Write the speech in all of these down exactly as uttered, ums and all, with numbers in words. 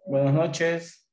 Buenas noches.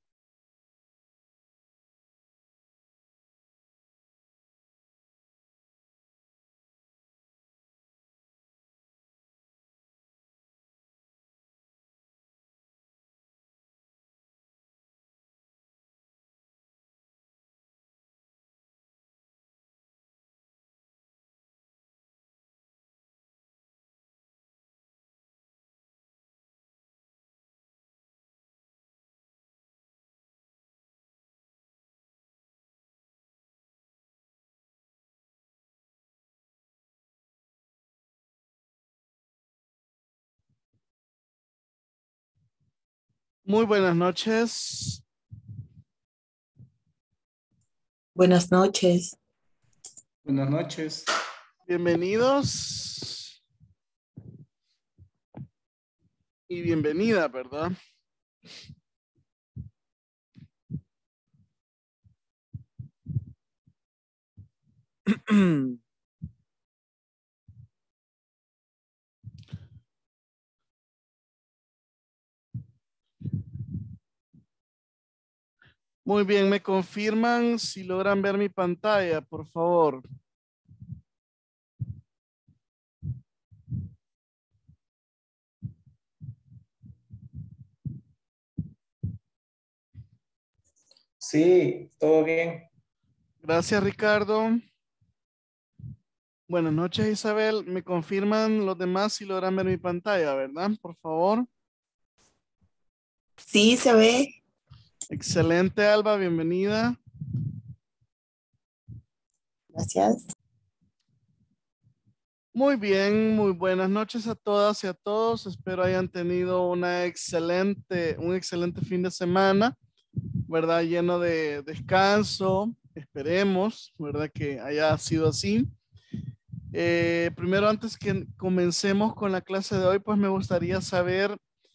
Muy buenas noches. Buenas noches. Buenas noches. Bienvenidos y bienvenida, ¿verdad? Muy bien, me confirman si logran ver mi pantalla, por favor. Sí, todo bien. Gracias, Ricardo. Buenas noches, Isabel. Me confirman los demás si logran ver mi pantalla, ¿verdad? Por favor. Sí, se ve. Excelente, Alba, bienvenida. Gracias. Muy bien, muy buenas noches a todas y a todos. Espero hayan tenido una excelente, un excelente fin de semana, ¿verdad? Lleno de descanso. Esperemos, ¿verdad? Que haya sido así. Eh, primero, antes que comencemos con la clase de hoy, pues me gustaría saber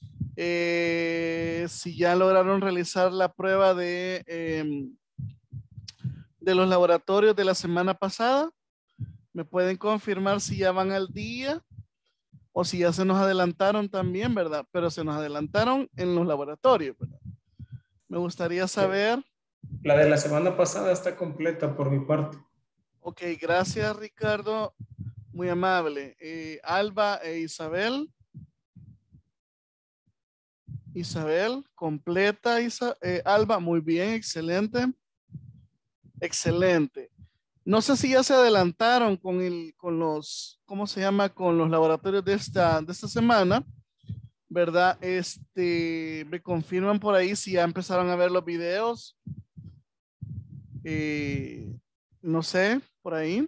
eh, si ya lograron realizar la prueba de, eh, de los laboratorios de la semana pasada. ¿Me pueden confirmar si ya van al día o si ya se nos adelantaron también, ¿verdad? Pero se nos adelantaron en los laboratorios, ¿verdad? Me gustaría saber. La de la semana pasada está completa por mi parte. Ok, gracias, Ricardo. Muy amable. Eh, Alba e Isabel. Isabel, completa. Isa- eh, Alba, muy bien, excelente. Excelente. No sé si ya se adelantaron con el, con los, ¿cómo se llama? Con los laboratorios de esta, de esta semana, ¿verdad? Este, me confirman por ahí si ya empezaron a ver los videos. Eh, no sé, por ahí.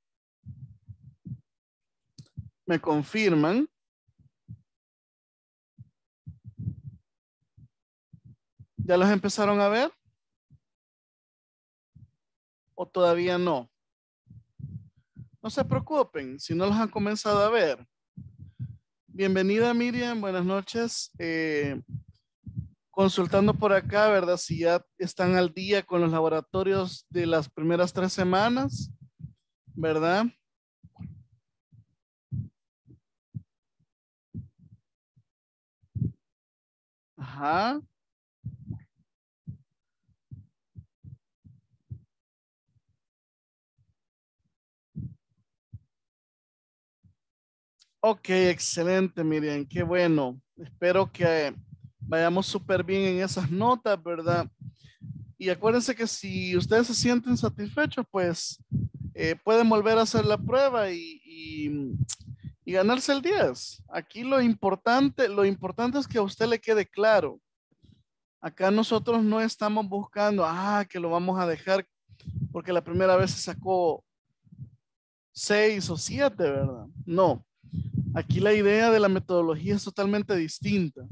Me confirman. ¿Ya los empezaron a ver? ¿O todavía no? No se preocupen si no los han comenzado a ver. Bienvenida, Miriam, buenas noches. Eh, consultando por acá, ¿verdad? Si ya están al día con los laboratorios de las primeras tres semanas, ¿verdad? Ajá. Ok, excelente, Miriam, qué bueno. Espero que vayamos súper bien en esas notas, ¿verdad? Y acuérdense que si ustedes se sienten satisfechos, pues eh, pueden volver a hacer la prueba y, y- y ganarse el diez. Aquí lo importante, lo importante es que a usted le quede claro. Acá nosotros no estamos buscando, ah, que lo vamos a dejar porque la primera vez se sacó seis o siete, ¿verdad? No. Aquí la idea de la metodología es totalmente distinta.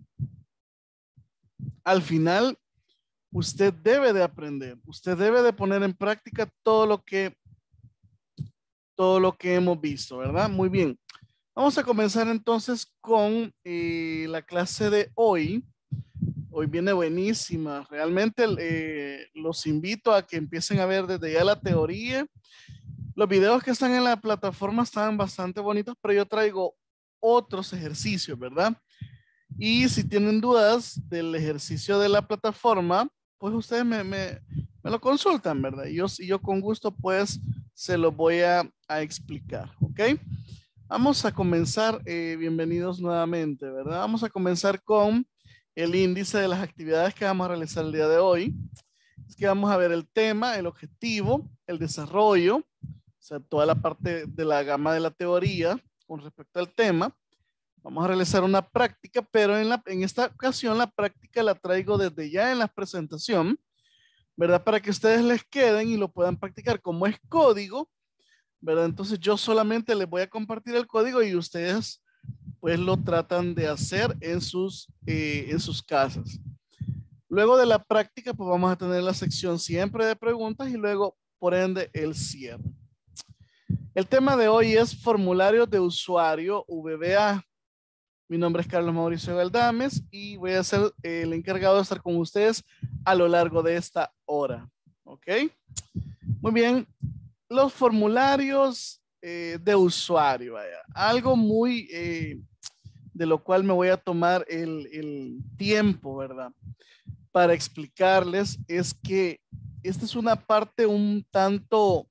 Al final, usted debe de aprender, usted debe de poner en práctica todo lo que todo lo que hemos visto, ¿verdad? Muy bien. Vamos a comenzar entonces con eh, la clase de hoy. Hoy viene buenísima. Realmente eh, los invito a que empiecen a ver desde ya la teoría. Los videos que están en la plataforma están bastante bonitos, pero yo traigo otros ejercicios, ¿verdad? Y si tienen dudas del ejercicio de la plataforma, pues ustedes me, me, me lo consultan, ¿verdad? Y yo, y yo con gusto pues se lo voy a, a explicar, ¿ok? Vamos a comenzar, eh, bienvenidos nuevamente, ¿verdad? Vamos a comenzar con el índice de las actividades que vamos a realizar el día de hoy. Es que vamos a ver el tema, el objetivo, el desarrollo, o sea, toda la parte de la gama de la teoría con respecto al tema. Vamos a realizar una práctica, pero en, la, en esta ocasión la práctica la traigo desde ya en la presentación, ¿verdad? Para que ustedes les queden y lo puedan practicar. Como es código, ¿verdad? Entonces yo solamente les voy a compartir el código y ustedes pues lo tratan de hacer en sus, eh, en sus casas. Luego de la práctica, pues vamos a tener la sección siempre de preguntas y luego, por ende, el cierre. El tema de hoy es formularios de usuario V B A. Mi nombre es Carlos Mauricio Galdames y voy a ser el encargado de estar con ustedes a lo largo de esta hora. ¿Ok? Muy bien. Los formularios eh, de usuario, vaya. Algo muy eh, de lo cual me voy a tomar el, el tiempo, ¿verdad? Para explicarles es que esta es una parte un tanto,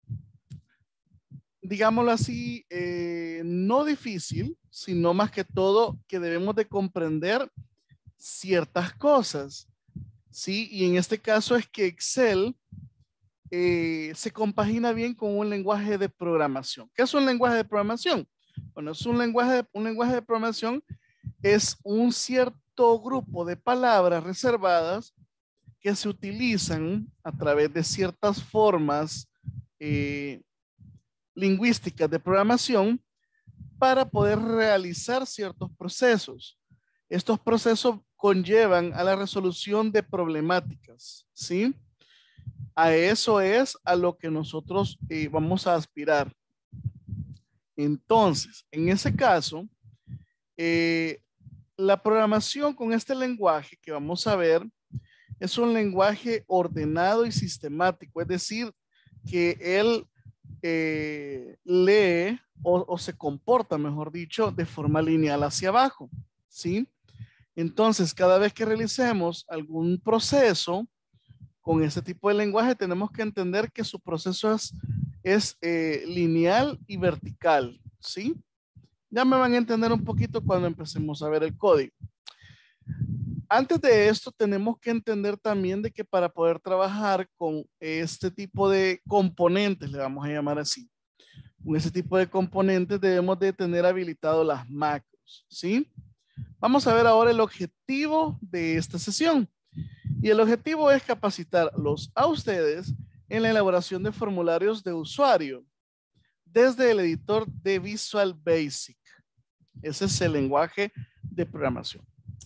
digámoslo así, eh, no difícil, sino más que todo que debemos de comprender ciertas cosas, ¿sí? Y en este caso es que Excel eh, se compagina bien con un lenguaje de programación. ¿Qué es un lenguaje de programación? Bueno, es un lenguaje de, un lenguaje de programación, es un cierto grupo de palabras reservadas que se utilizan a través de ciertas formas eh, lingüísticas de programación para poder realizar ciertos procesos. Estos procesos conllevan a la resolución de problemáticas, ¿sí? A eso es a lo que nosotros eh, vamos a aspirar. Entonces, en ese caso, eh, la programación con este lenguaje que vamos a ver es un lenguaje ordenado y sistemático, es decir, que él eh, lee o, o se comporta, mejor dicho, de forma lineal hacia abajo, ¿sí? Entonces, cada vez que realicemos algún proceso con ese tipo de lenguaje, tenemos que entender que su proceso es, es eh, lineal y vertical, ¿sí? Ya me van a entender un poquito cuando empecemos a ver el código. Antes de esto, tenemos que entender también de que para poder trabajar con este tipo de componentes, le vamos a llamar así, con ese tipo de componentes debemos de tener habilitado las macros, ¿sí? Vamos a ver ahora el objetivo de esta sesión. Y el objetivo es capacitarlos a ustedes en la elaboración de formularios de usuario desde el editor de Visual Basic. Ese es el lenguaje de programación.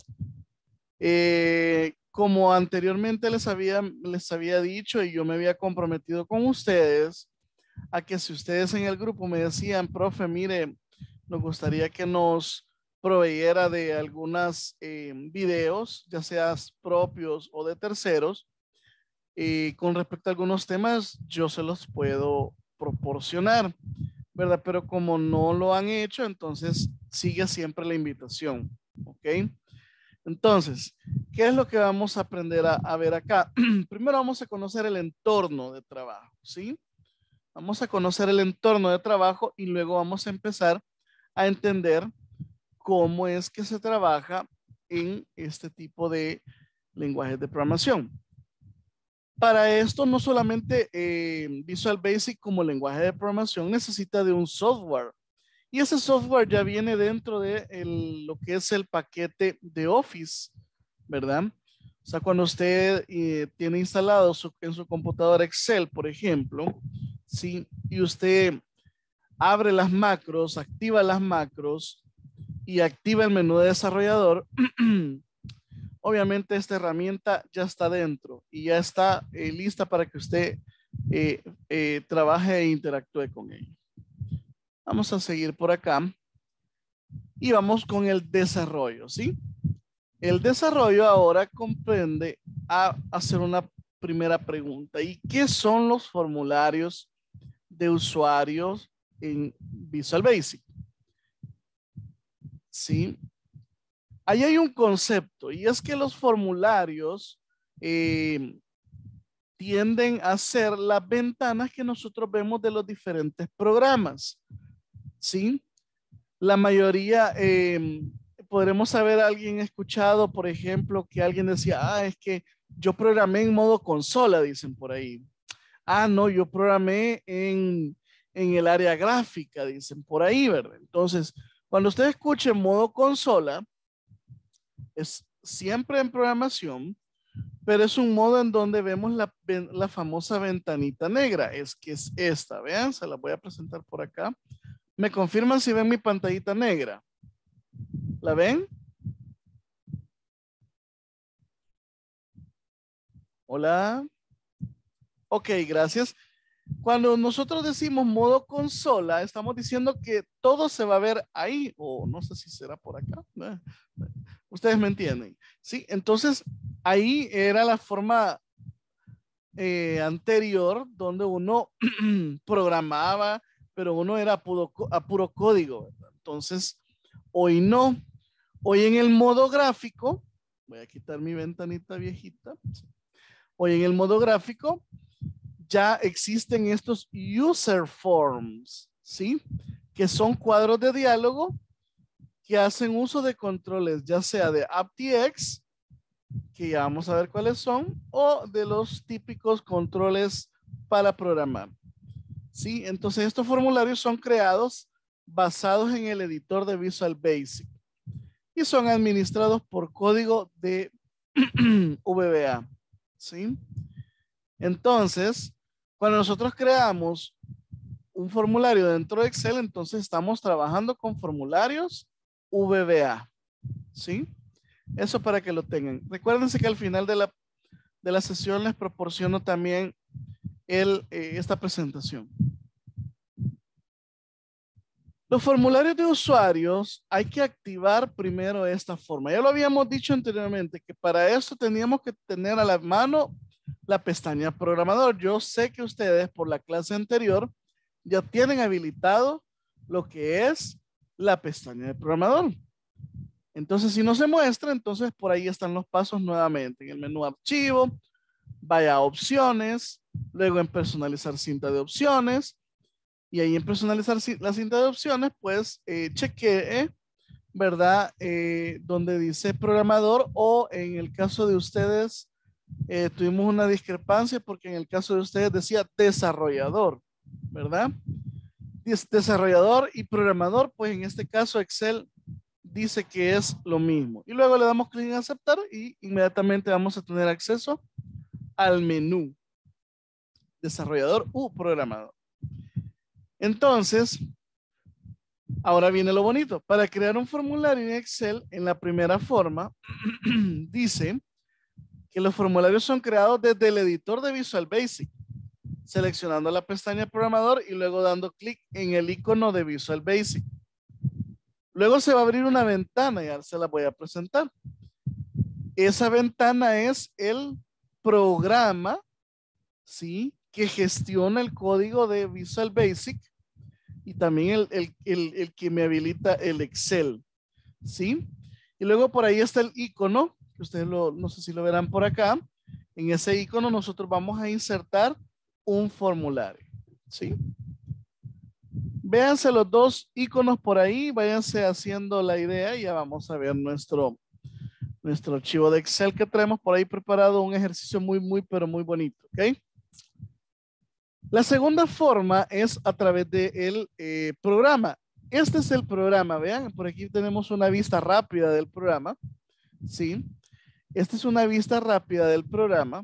Eh, como anteriormente les había, les había dicho y yo me había comprometido con ustedes a que si ustedes en el grupo me decían, profe, mire, nos gustaría que nos proveyera de algunas eh, videos, ya sean propios o de terceros, y con respecto a algunos temas, yo se los puedo proporcionar, ¿verdad? Pero como no lo han hecho, entonces sigue siempre la invitación, ¿ok? Entonces, ¿qué es lo que vamos a aprender a, a ver acá? Primero vamos a conocer el entorno de trabajo, ¿sí? Vamos a conocer el entorno de trabajo y luego vamos a empezar a entender cómo es que se trabaja en este tipo de lenguajes de programación. Para esto, no solamente eh, Visual Basic como lenguaje de programación necesita de un software. Y ese software ya viene dentro de el, lo que es el paquete de Office, ¿verdad? O sea, cuando usted eh, tiene instalado su, en su computadora Excel, por ejemplo, ¿sí? Y usted abre las macros, activa las macros y activa el menú de desarrollador, obviamente esta herramienta ya está dentro y ya está eh, lista para que usted eh, eh, trabaje e interactúe con ella. Vamos a seguir por acá y vamos con el desarrollo, ¿sí? El desarrollo ahora comprende a hacer una primera pregunta. ¿Y qué son los formularios de usuarios en Visual Basic? ¿Sí? ahí hay un concepto y es que los formularios eh, tienden a ser las ventanas que nosotros vemos de los diferentes programas, ¿sí? La mayoría, eh, podremos haber alguien escuchado, por ejemplo, que alguien decía, ah, es que yo programé en modo consola, dicen por ahí. Ah, no, yo programé en, en el área gráfica, dicen por ahí, ¿verdad? Entonces, cuando usted escuche modo consola, es siempre en programación, pero es un modo en donde vemos la, la famosa ventanita negra. Es que es esta, vean, se la voy a presentar por acá. ¿Me confirman si ven mi pantallita negra? ¿La ven? Hola. Ok, gracias. Cuando nosotros decimos modo consola, estamos diciendo que todo se va a ver ahí, o no sé si será por acá. Ustedes me entienden. Sí, entonces ahí era la forma eh, anterior donde uno programaba, pero uno era a puro, a puro código, ¿verdad? Entonces, hoy no. Hoy en el modo gráfico, voy a quitar mi ventanita viejita. Hoy en el modo gráfico ya existen estos user forms, ¿sí? Que son cuadros de diálogo que hacen uso de controles, ya sea de aptX, que ya vamos a ver cuáles son, o de los típicos controles para programar, ¿sí? Entonces estos formularios son creados basados en el editor de Visual Basic y son administrados por código de V B A, ¿sí? Entonces, cuando nosotros creamos un formulario dentro de Excel, entonces estamos trabajando con formularios V B A, ¿sí? Eso para que lo tengan. Recuérdense que al final de la, de la sesión les proporciono también el, eh, esta presentación. Los formularios de usuarios hay que activar primero esta forma. Ya lo habíamos dicho anteriormente que para eso teníamos que tener a la mano la pestaña programador. Yo sé que ustedes por la clase anterior ya tienen habilitado lo que es la pestaña de programador. Entonces, si no se muestra, entonces por ahí están los pasos nuevamente. En el menú archivo, vaya a opciones, luego en personalizar cinta de opciones. Y ahí en personalizar la cinta de opciones, pues eh, chequee, ¿verdad? Eh, donde dice programador o en el caso de ustedes, eh, tuvimos una discrepancia porque en el caso de ustedes decía desarrollador, ¿verdad? Des desarrollador y programador, pues en este caso Excel dice que es lo mismo. Y luego le damos clic en aceptar y inmediatamente vamos a tener acceso al menú desarrollador u programador. Entonces, ahora viene lo bonito. Para crear un formulario en Excel, en la primera forma, dice que los formularios son creados desde el editor de Visual Basic, seleccionando la pestaña programador y luego dando clic en el icono de Visual Basic. Luego se va a abrir una ventana y ahora se la voy a presentar. Esa ventana es el programa, ¿sí?, que gestiona el código de Visual Basic y también el, el, el, el que me habilita el Excel, ¿sí? Y luego por ahí está el icono, que ustedes lo, no sé si lo verán por acá. En ese icono nosotros vamos a insertar un formulario, ¿sí? Véanse los dos iconos por ahí, váyanse haciendo la idea y ya vamos a ver nuestro, nuestro archivo de Excel que traemos por ahí preparado, un ejercicio muy, muy, pero muy bonito, ¿ok? La segunda forma es a través del eh, programa. Este es el programa, vean, por aquí tenemos una vista rápida del programa, ¿sí? Esta es una vista rápida del programa.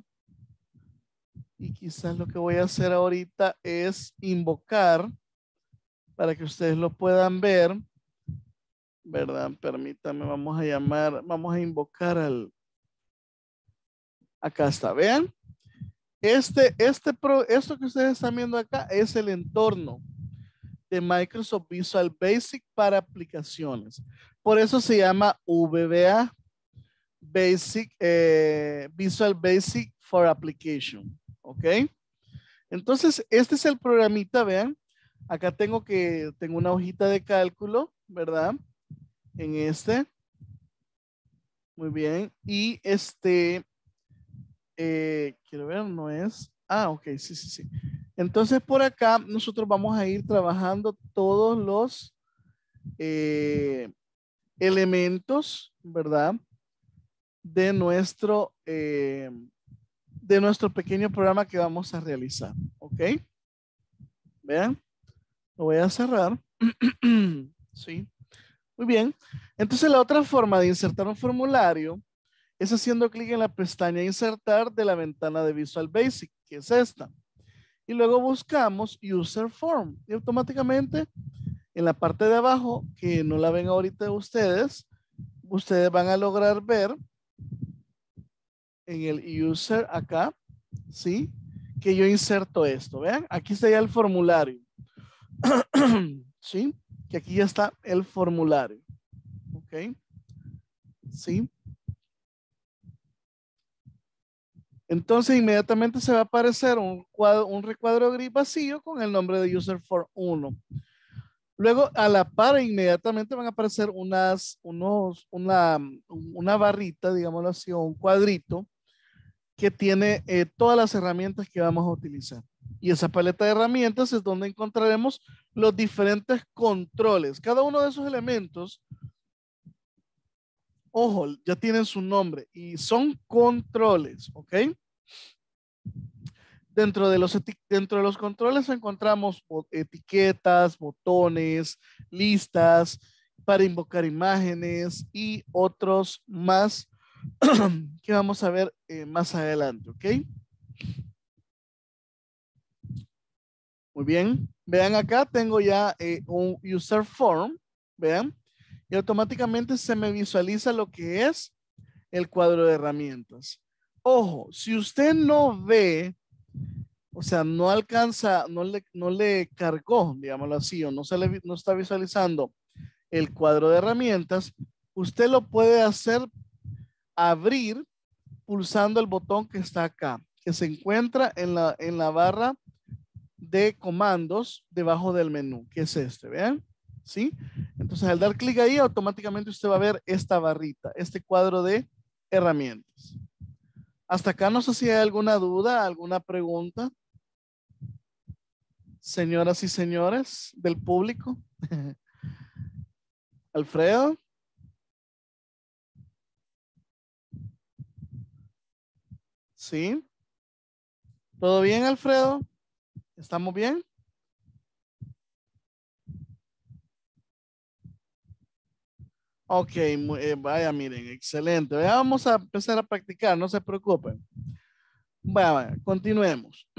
Y quizás lo que voy a hacer ahorita es invocar para que ustedes lo puedan ver, ¿verdad? Permítanme, vamos a llamar, vamos a invocar al, acá está, vean. Este, este, pro, esto que ustedes están viendo acá es el entorno de Microsoft Visual Basic para aplicaciones. Por eso se llama V B A, Basic, eh, Visual Basic for Application, ¿ok? Entonces, este es el programita, vean. Acá tengo que, tengo una hojita de cálculo, ¿verdad? En este. Muy bien. Y este, eh, quiero ver, no es. Ah, ok, sí, sí, sí. Entonces por acá nosotros vamos a ir trabajando todos los eh, elementos, ¿verdad? De nuestro, eh, de nuestro pequeño programa que vamos a realizar, ¿ok? Vean, lo voy a cerrar. Sí, muy bien. Entonces la otra forma de insertar un formulario es haciendo clic en la pestaña Insertar de la ventana de Visual Basic, que es esta. Y luego buscamos User Form y automáticamente en la parte de abajo, que no la ven ahorita ustedes, ustedes van a lograr ver en el User acá, ¿sí? Que yo inserto esto, vean, aquí está ya el formulario. ¿Sí? Que aquí ya está el formulario. ¿Ok? ¿Sí? Entonces inmediatamente se va a aparecer un, cuadro, un recuadro gris vacío con el nombre de User Form uno. Luego a la par inmediatamente van a aparecer unas, unos, una, una barrita, digámoslo así, o un cuadrito que tiene eh, todas las herramientas que vamos a utilizar. Y esa paleta de herramientas es donde encontraremos los diferentes controles. Cada uno de esos elementos, ojo, ya tienen su nombre y son controles, ¿ok? Dentro de los, dentro de los controles encontramos etiquetas, botones, listas para invocar imágenes y otros más que vamos a ver eh, más adelante, ¿ok? Muy bien. Vean acá, tengo ya eh, un user form, vean, y automáticamente se me visualiza lo que es el cuadro de herramientas. Ojo, si usted no ve, o sea, no alcanza, no le, no le cargó, digámoslo así, o no, se le, no está visualizando el cuadro de herramientas, usted lo puede hacer abrir pulsando el botón que está acá, que se encuentra en la, en la barra de comandos debajo del menú, que es este, ¿vean? ¿Sí? Entonces al dar clic ahí, automáticamente usted va a ver esta barrita, este cuadro de herramientas. Hasta acá no sé si hay alguna duda, alguna pregunta. Señoras y señores del público. Alfredo. ¿Sí? ¿Todo bien, Alfredo? ¿Estamos bien? Ok, muy, eh, vaya, miren, excelente. Ya vamos a empezar a practicar, no se preocupen. Vaya, vaya, continuemos.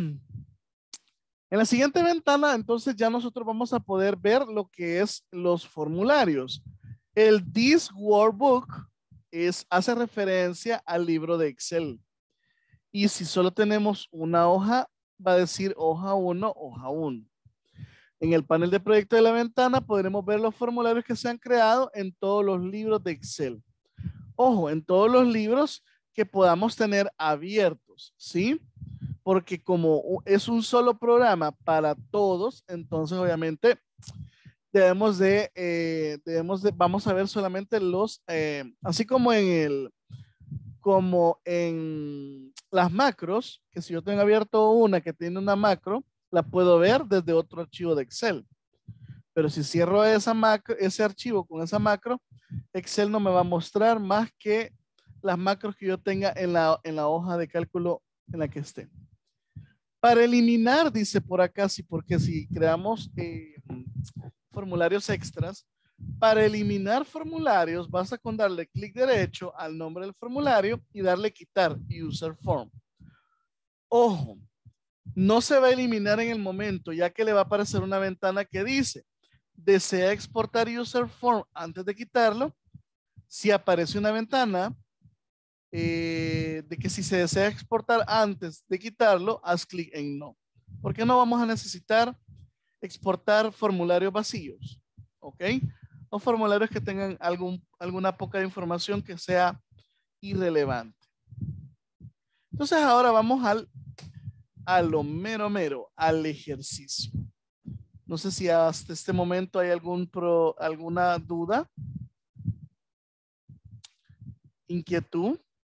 En la siguiente ventana, entonces ya nosotros vamos a poder ver lo que es los formularios. El This Workbook es, hace referencia al libro de Excel. Y si solo tenemos una hoja, va a decir hoja uno, hoja uno. En el panel de proyecto de la ventana podremos ver los formularios que se han creado en todos los libros de Excel. Ojo, en todos los libros que podamos tener abiertos, ¿sí? Porque como es un solo programa para todos, entonces obviamente debemos de, eh, debemos de, vamos a ver solamente los, eh, así como en el, como en las macros, que si yo tengo abierto una que tiene una macro, la puedo ver desde otro archivo de Excel. Pero si cierro esa macro, ese archivo con esa macro, Excel no me va a mostrar más que las macros que yo tenga en la, en la hoja de cálculo en la que esté. Para eliminar, dice por acá, sí, porque si creamos eh, formularios extras, para eliminar formularios, basta con darle clic derecho al nombre del formulario y darle quitar user form. Ojo, no se va a eliminar en el momento, ya que le va a aparecer una ventana que dice, desea exportar user form antes de quitarlo. Si aparece una ventana eh, de que si se desea exportar antes de quitarlo, haz clic en no. Porque no vamos a necesitar exportar formularios vacíos, ¿ok? O formularios que tengan algún, alguna poca información que sea irrelevante. Entonces ahora vamos al, a lo mero mero, al ejercicio. No sé si hasta este momento hay algún pro, alguna duda. inquietud.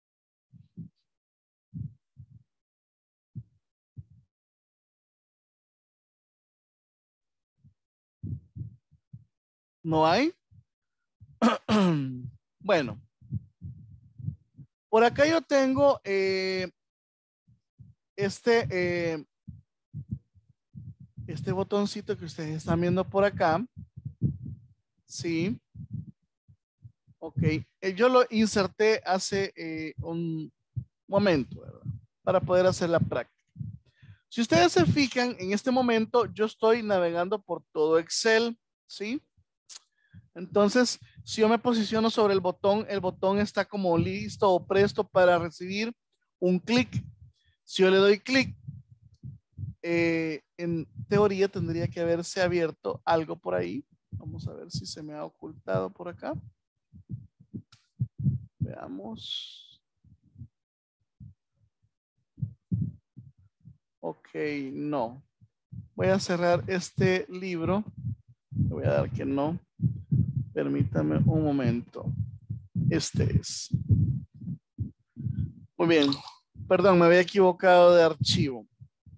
¿No hay? Bueno. Por acá yo tengo eh, este, eh, este botoncito que ustedes están viendo por acá. Sí. Ok. Eh, yo lo inserté hace eh, un momento, ¿verdad? Para poder hacer la práctica. Si ustedes se fijan, en este momento yo estoy navegando por todo Excel, ¿sí? Entonces, si yo me posiciono sobre el botón, el botón está como listo o presto para recibir un clic. Si yo le doy clic, eh, en teoría tendría que haberse abierto algo por ahí. Vamos a ver si se me ha ocultado por acá. Veamos. Ok, no. Voy a cerrar este libro. Le voy a dar que no. Permítame un momento. Este es. Muy bien. Perdón, me había equivocado de archivo.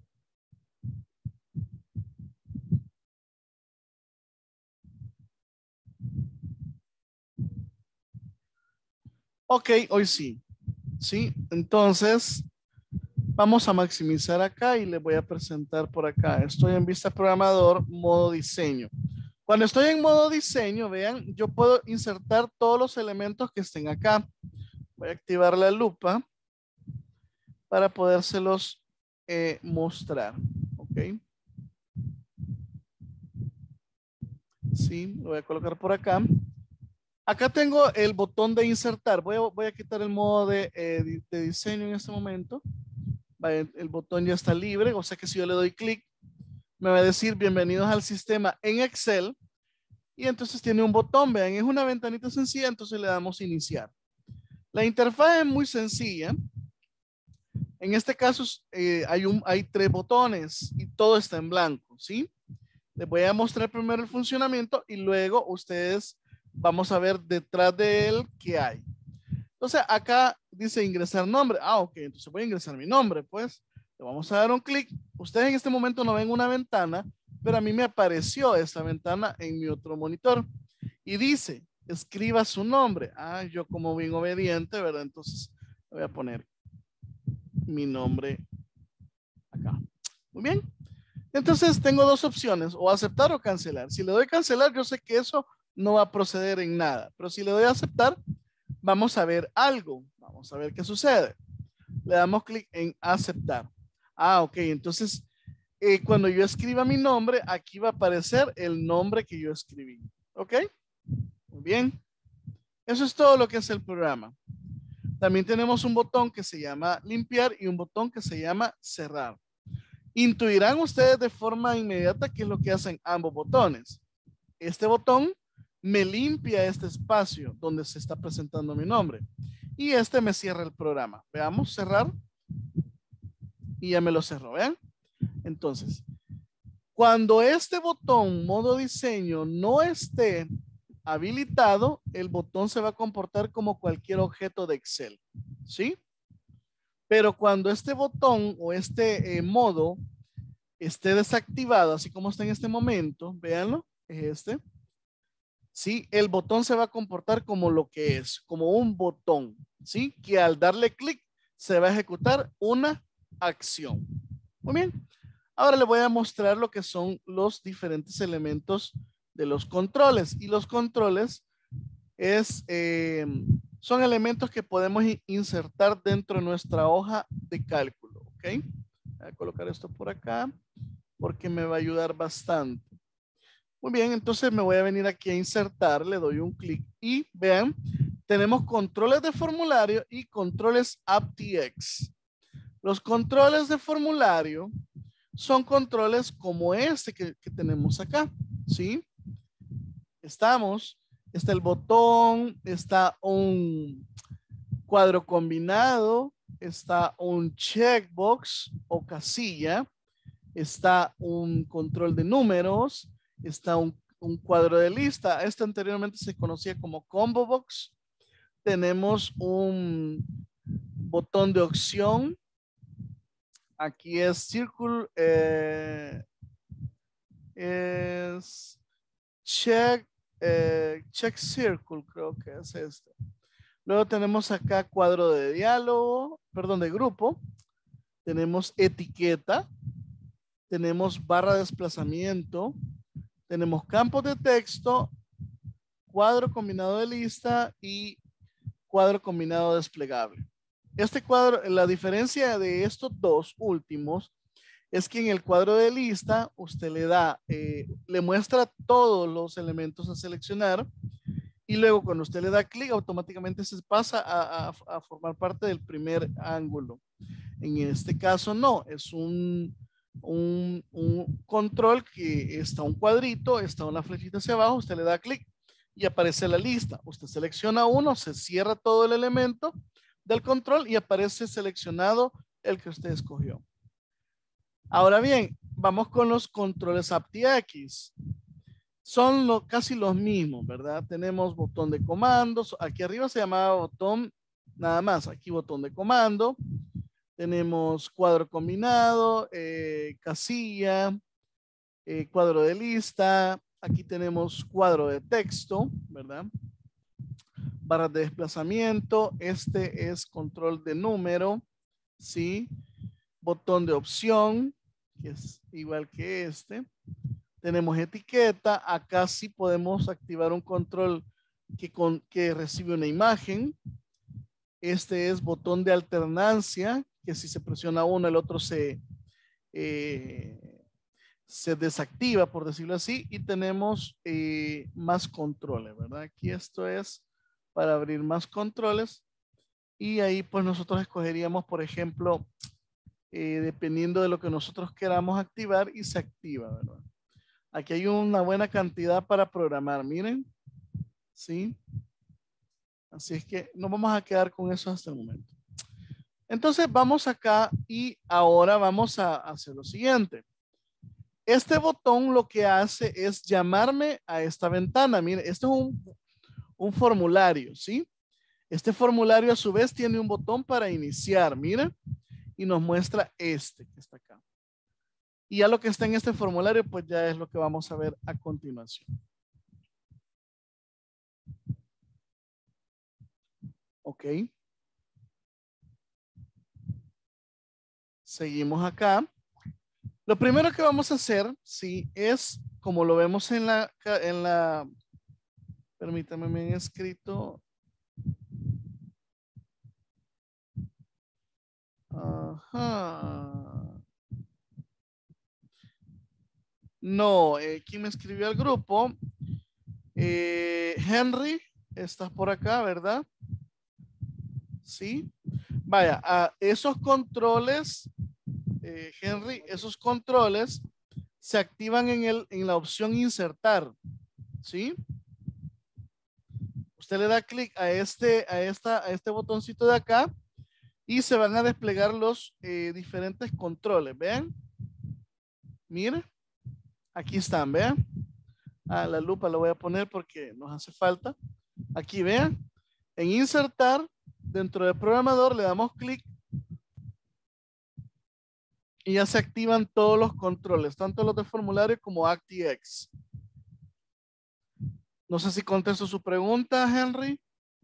Ok, hoy sí. Sí, entonces vamos a maximizar acá y les voy a presentar por acá. Estoy en vista programador, modo diseño. Cuando estoy en modo diseño, vean, yo puedo insertar todos los elementos que estén acá. Voy a activar la lupa para podérselos eh, mostrar. Ok. Sí, lo voy a colocar por acá. Acá tengo el botón de insertar. Voy a, voy a quitar el modo de, eh, de diseño en este momento. El, el botón ya está libre, o sea que si yo le doy clic, me va a decir bienvenidos al sistema en Excel. Y entonces tiene un botón, vean, es una ventanita sencilla, entonces le damos iniciar. La interfaz es muy sencilla. En este caso eh, hay, un, hay tres botones y todo está en blanco, ¿sí? Les voy a mostrar primero el funcionamiento y luego ustedes vamos a ver detrás de él qué hay. Entonces acá dice ingresar nombre. Ah, ok, entonces voy a ingresar mi nombre, pues. Le vamos a dar un clic. Ustedes en este momento no ven una ventana, pero a mí me apareció esa ventana en mi otro monitor. Y dice, escriba su nombre. Ah, yo como bien obediente, ¿verdad? Entonces voy a poner mi nombre acá. Muy bien. Entonces tengo dos opciones, o aceptar o cancelar. Si le doy cancelar, yo sé que eso no va a proceder en nada. Pero si le doy a aceptar, vamos a ver algo. Vamos a ver qué sucede. Le damos clic en aceptar. Ah, ok. Entonces, eh, cuando yo escriba mi nombre, aquí va a aparecer el nombre que yo escribí. ¿Ok? Muy bien. Eso es todo lo que hace el programa. También tenemos un botón que se llama limpiar y un botón que se llama cerrar. Intuirán ustedes de forma inmediata qué es lo que hacen ambos botones. Este botón me limpia este espacio donde se está presentando mi nombre. Y este me cierra el programa. Veamos, cerrar. Y ya me lo cerró, ¿vean? Entonces, cuando este botón modo diseño no esté habilitado, el botón se va a comportar como cualquier objeto de Excel, ¿sí? Pero cuando este botón o este eh, modo esté desactivado, así como está en este momento, véanlo, es este. Sí, el botón se va a comportar como lo que es, como un botón, ¿sí? Que al darle clic se va a ejecutar una acción. Muy bien. Ahora le voy a mostrar lo que son los diferentes elementos de los controles. Y los controles es, eh, son elementos que podemos insertar dentro de nuestra hoja de cálculo. ¿Ok? Voy a colocar esto por acá porque me va a ayudar bastante. Muy bien, entonces me voy a venir aquí a insertar, le doy un clic y vean, tenemos controles de formulario y controles aptX. Los controles de formulario son controles como este que, que tenemos acá, ¿sí? Estamos, está el botón, está un cuadro combinado, está un checkbox o casilla, está un control de números, está un, un cuadro de lista. Este anteriormente se conocía como combo box. tenemos un botón de opción. Aquí es Circle, eh, es check, eh, check circle, creo que es este. Luego tenemos acá cuadro de diálogo, perdón, de grupo. Tenemos etiqueta. Tenemos barra de desplazamiento. Tenemos campos de texto, cuadro combinado de lista y cuadro combinado desplegable. Este cuadro, la diferencia de estos dos últimos es que en el cuadro de lista usted le da, eh, le muestra todos los elementos a seleccionar y luego cuando usted le da clic automáticamente se pasa a, a, a formar parte del primer ángulo. En este caso no, es un, un, un control que está un cuadrito, está una flechita hacia abajo, usted le da clic y aparece la lista. Usted selecciona uno, se cierra todo el elemento del control y aparece seleccionado el que usted escogió. Ahora bien, vamos con los controles aptX. Son lo, casi los mismos, ¿verdad? Tenemos botón de comandos. Aquí arriba se llamaba botón, nada más. Aquí botón de comando. Tenemos cuadro combinado, eh, casilla, eh, cuadro de lista. Aquí tenemos cuadro de texto, ¿verdad? Barras de desplazamiento. Este es control de número, ¿sí? Botón de opción, que es igual que este. Tenemos etiqueta. Acá sí podemos activar un control que, con, que recibe una imagen. Este es botón de alternancia, que si se presiona uno, el otro se, eh, se desactiva, por decirlo así. Y tenemos eh, más controles, ¿verdad? Aquí esto es para abrir más controles. Y ahí pues nosotros escogeríamos, por ejemplo, eh, dependiendo de lo que nosotros queramos activar y se activa, ¿verdad? Aquí hay una buena cantidad para programar, miren. ¿Sí? Así es que nos vamos a quedar con eso hasta el momento. Entonces vamos acá y ahora vamos a hacer lo siguiente. Este botón lo que hace es llamarme a esta ventana. Miren, este es un, un formulario, ¿sí? Este formulario a su vez tiene un botón para iniciar, miren. Y nos muestra este que está acá. Y ya lo que está en este formulario, pues ya es lo que vamos a ver a continuación. Ok. Seguimos acá. Lo primero que vamos a hacer, sí, es como lo vemos en la, en la, permítame, me han escrito. Ajá. No, eh, ¿quién me escribió al grupo? Eh, Henry, estás por acá, ¿verdad? Sí. Vaya, a esos controles, eh, Henry, esos controles se activan en, el, en la opción insertar, ¿sí? Usted le da clic a este, a, esta, a este botoncito de acá y se van a desplegar los eh, diferentes controles, ¿vean? Miren, aquí están, ¿vean? A la lupa lo voy a poner porque nos hace falta. Aquí, vean, en insertar, dentro del programador le damos clic y ya se activan todos los controles, tanto los de formulario como ActiX. No sé si contesto su pregunta, Henry.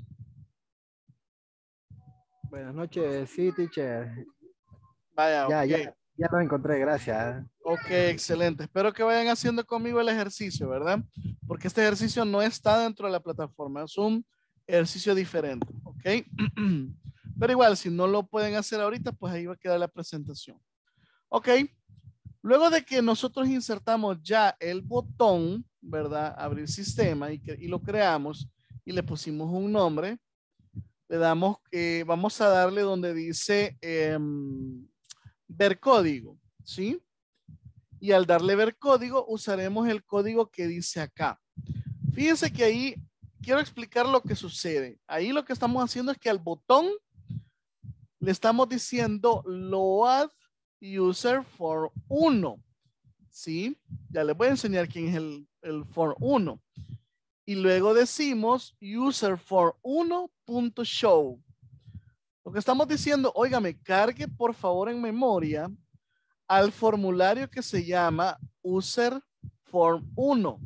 Buenas noches, sí, teacher. Vaya, Ya, ok. ya, ya lo encontré, gracias. Ok, excelente. Espero que vayan haciendo conmigo el ejercicio, ¿verdad? Porque este ejercicio no está dentro de la plataforma, es un ejercicio diferente, ¿ok? Pero igual, si no lo pueden hacer ahorita, pues ahí va a quedar la presentación. Ok, luego de que nosotros insertamos ya el botón, ¿verdad? Abrir sistema y, que, y lo creamos y le pusimos un nombre, le damos, eh, vamos a darle donde dice eh, ver código, ¿sí? Y al darle ver código, usaremos el código que dice acá. Fíjense que ahí quiero explicar lo que sucede. Ahí lo que estamos haciendo es que al botón le estamos diciendo load user for uno. ¿Sí? Ya les voy a enseñar quién es el, el for uno. Y luego decimos userform uno punto show. Lo que estamos diciendo, óigame, cargue por favor en memoria al formulario que se llama userform uno.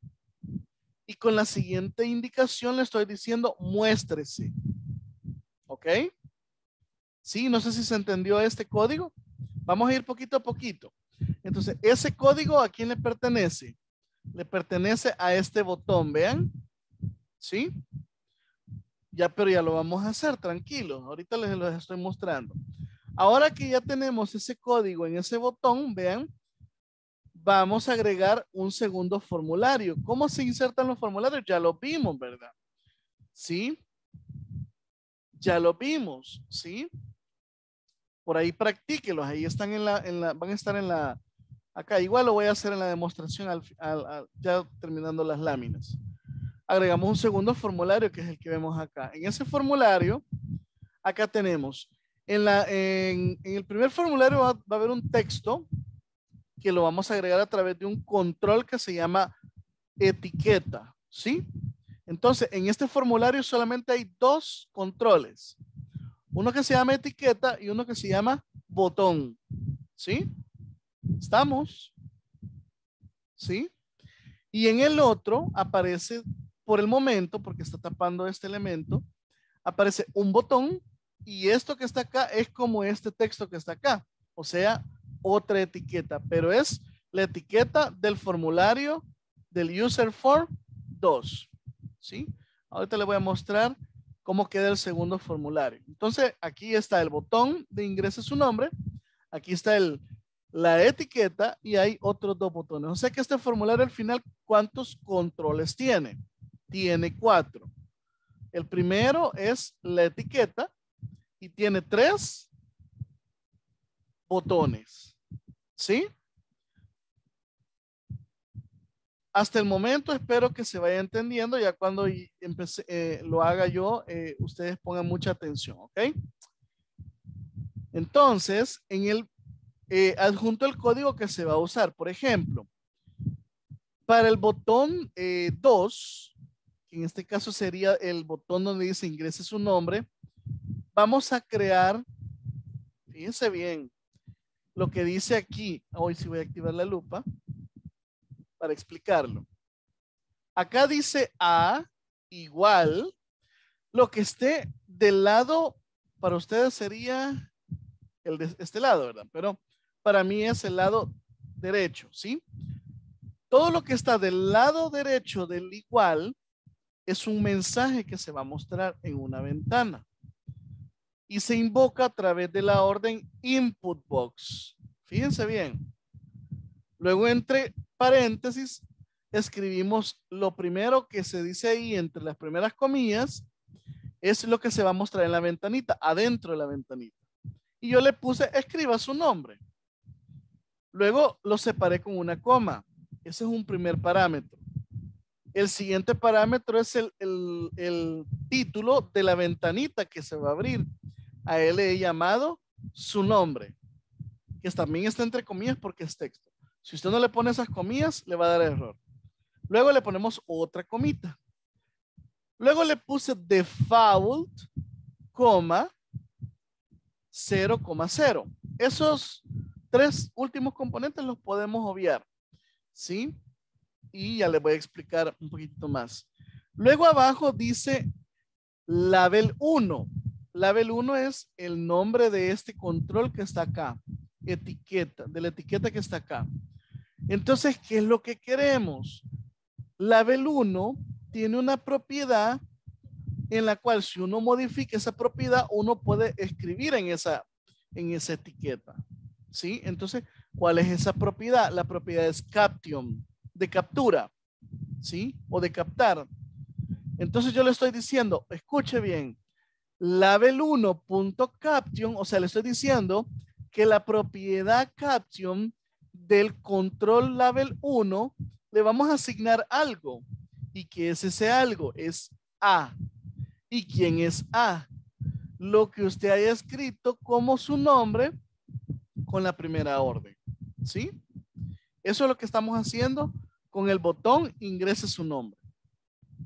Y con la siguiente indicación le estoy diciendo muéstrese. ¿Ok? Sí, no sé si se entendió este código. Vamos a ir poquito a poquito. Entonces, ese código, ¿a quién le pertenece? Le pertenece a este botón, vean. ¿Sí? Ya, pero ya lo vamos a hacer, tranquilo. Ahorita les lo estoy mostrando. Ahora que ya tenemos ese código en ese botón, vean, vamos a agregar un segundo formulario. ¿Cómo se insertan los formularios? Ya lo vimos, ¿verdad? ¿Sí? Ya lo vimos, ¿sí? Por ahí practíquelos. Ahí están en la, en la, van a estar en la, acá. Igual lo voy a hacer en la demostración al, al, al, ya terminando las láminas. Agregamos un segundo formulario que es el que vemos acá. En ese formulario, acá tenemos, en, la, en, en el primer formulario va, va a haber un texto que lo vamos a agregar a través de un control que se llama etiqueta, ¿sí? Entonces, en este formulario solamente hay dos controles. Uno que se llama etiqueta y uno que se llama botón, ¿sí? ¿Estamos? ¿Sí? Y en el otro aparece, por el momento, porque está tapando este elemento, aparece un botón y esto que está acá es como este texto que está acá. O sea, otra etiqueta, pero es la etiqueta del formulario del userform dos. ¿Sí? Ahorita le voy a mostrar cómo queda el segundo formulario. Entonces, aquí está el botón de ingrese su nombre. Aquí está el, la etiqueta y hay otros dos botones. O sea que este formulario al final, ¿cuántos controles tiene? Tiene cuatro. El primero es la etiqueta y tiene tres botones. ¿Sí? Hasta el momento espero que se vaya entendiendo. Ya cuando empecé, eh, lo haga yo, eh, ustedes pongan mucha atención, ¿ok? Entonces, en el eh, adjunto el código que se va a usar. Por ejemplo, para el botón eh, dos, que en este caso sería el botón donde dice ingrese su nombre, vamos a crear, fíjense bien, lo que dice aquí. Hoy sí voy a activar la lupa para explicarlo. Acá dice A igual, lo que esté del lado, para ustedes sería el de este lado, ¿verdad? Pero para mí es el lado derecho, ¿sí? Todo lo que está del lado derecho del igual es un mensaje que se va a mostrar en una ventana y se invoca a través de la orden input box. Fíjense bien. Luego entre paréntesis escribimos lo primero que se dice ahí entre las primeras comillas es lo que se va a mostrar en la ventanita, adentro de la ventanita. Y yo le puse escriba su nombre. Luego lo separé con una coma. Ese es un primer parámetro. El siguiente parámetro es el, el, el título de la ventanita que se va a abrir. A él le he llamado su nombre, que también está entre comillas porque es texto. Si usted no le pone esas comillas, le va a dar error. Luego le ponemos otra comita. Luego le puse default, coma, cero coma cero. Esos tres últimos componentes los podemos obviar. ¿Sí? Y ya les voy a explicar un poquito más. Luego abajo dice label uno. Label uno es el nombre de este control que está acá. Etiqueta, de la etiqueta que está acá. Entonces, ¿qué es lo que queremos? Label uno tiene una propiedad en la cual si uno modifica esa propiedad, uno puede escribir en esa, en esa etiqueta. ¿Sí? Entonces, ¿cuál es esa propiedad? La propiedad es caption, de captura. ¿Sí? O de captar. Entonces yo le estoy diciendo, escuche bien, label uno punto caption, o sea, le estoy diciendo que la propiedad caption del control label uno le vamos a asignar algo y que es ese algo es A. ¿Y quién es A? Lo que usted haya escrito como su nombre con la primera orden. ¿Sí? Eso es lo que estamos haciendo con el botón ingrese su nombre.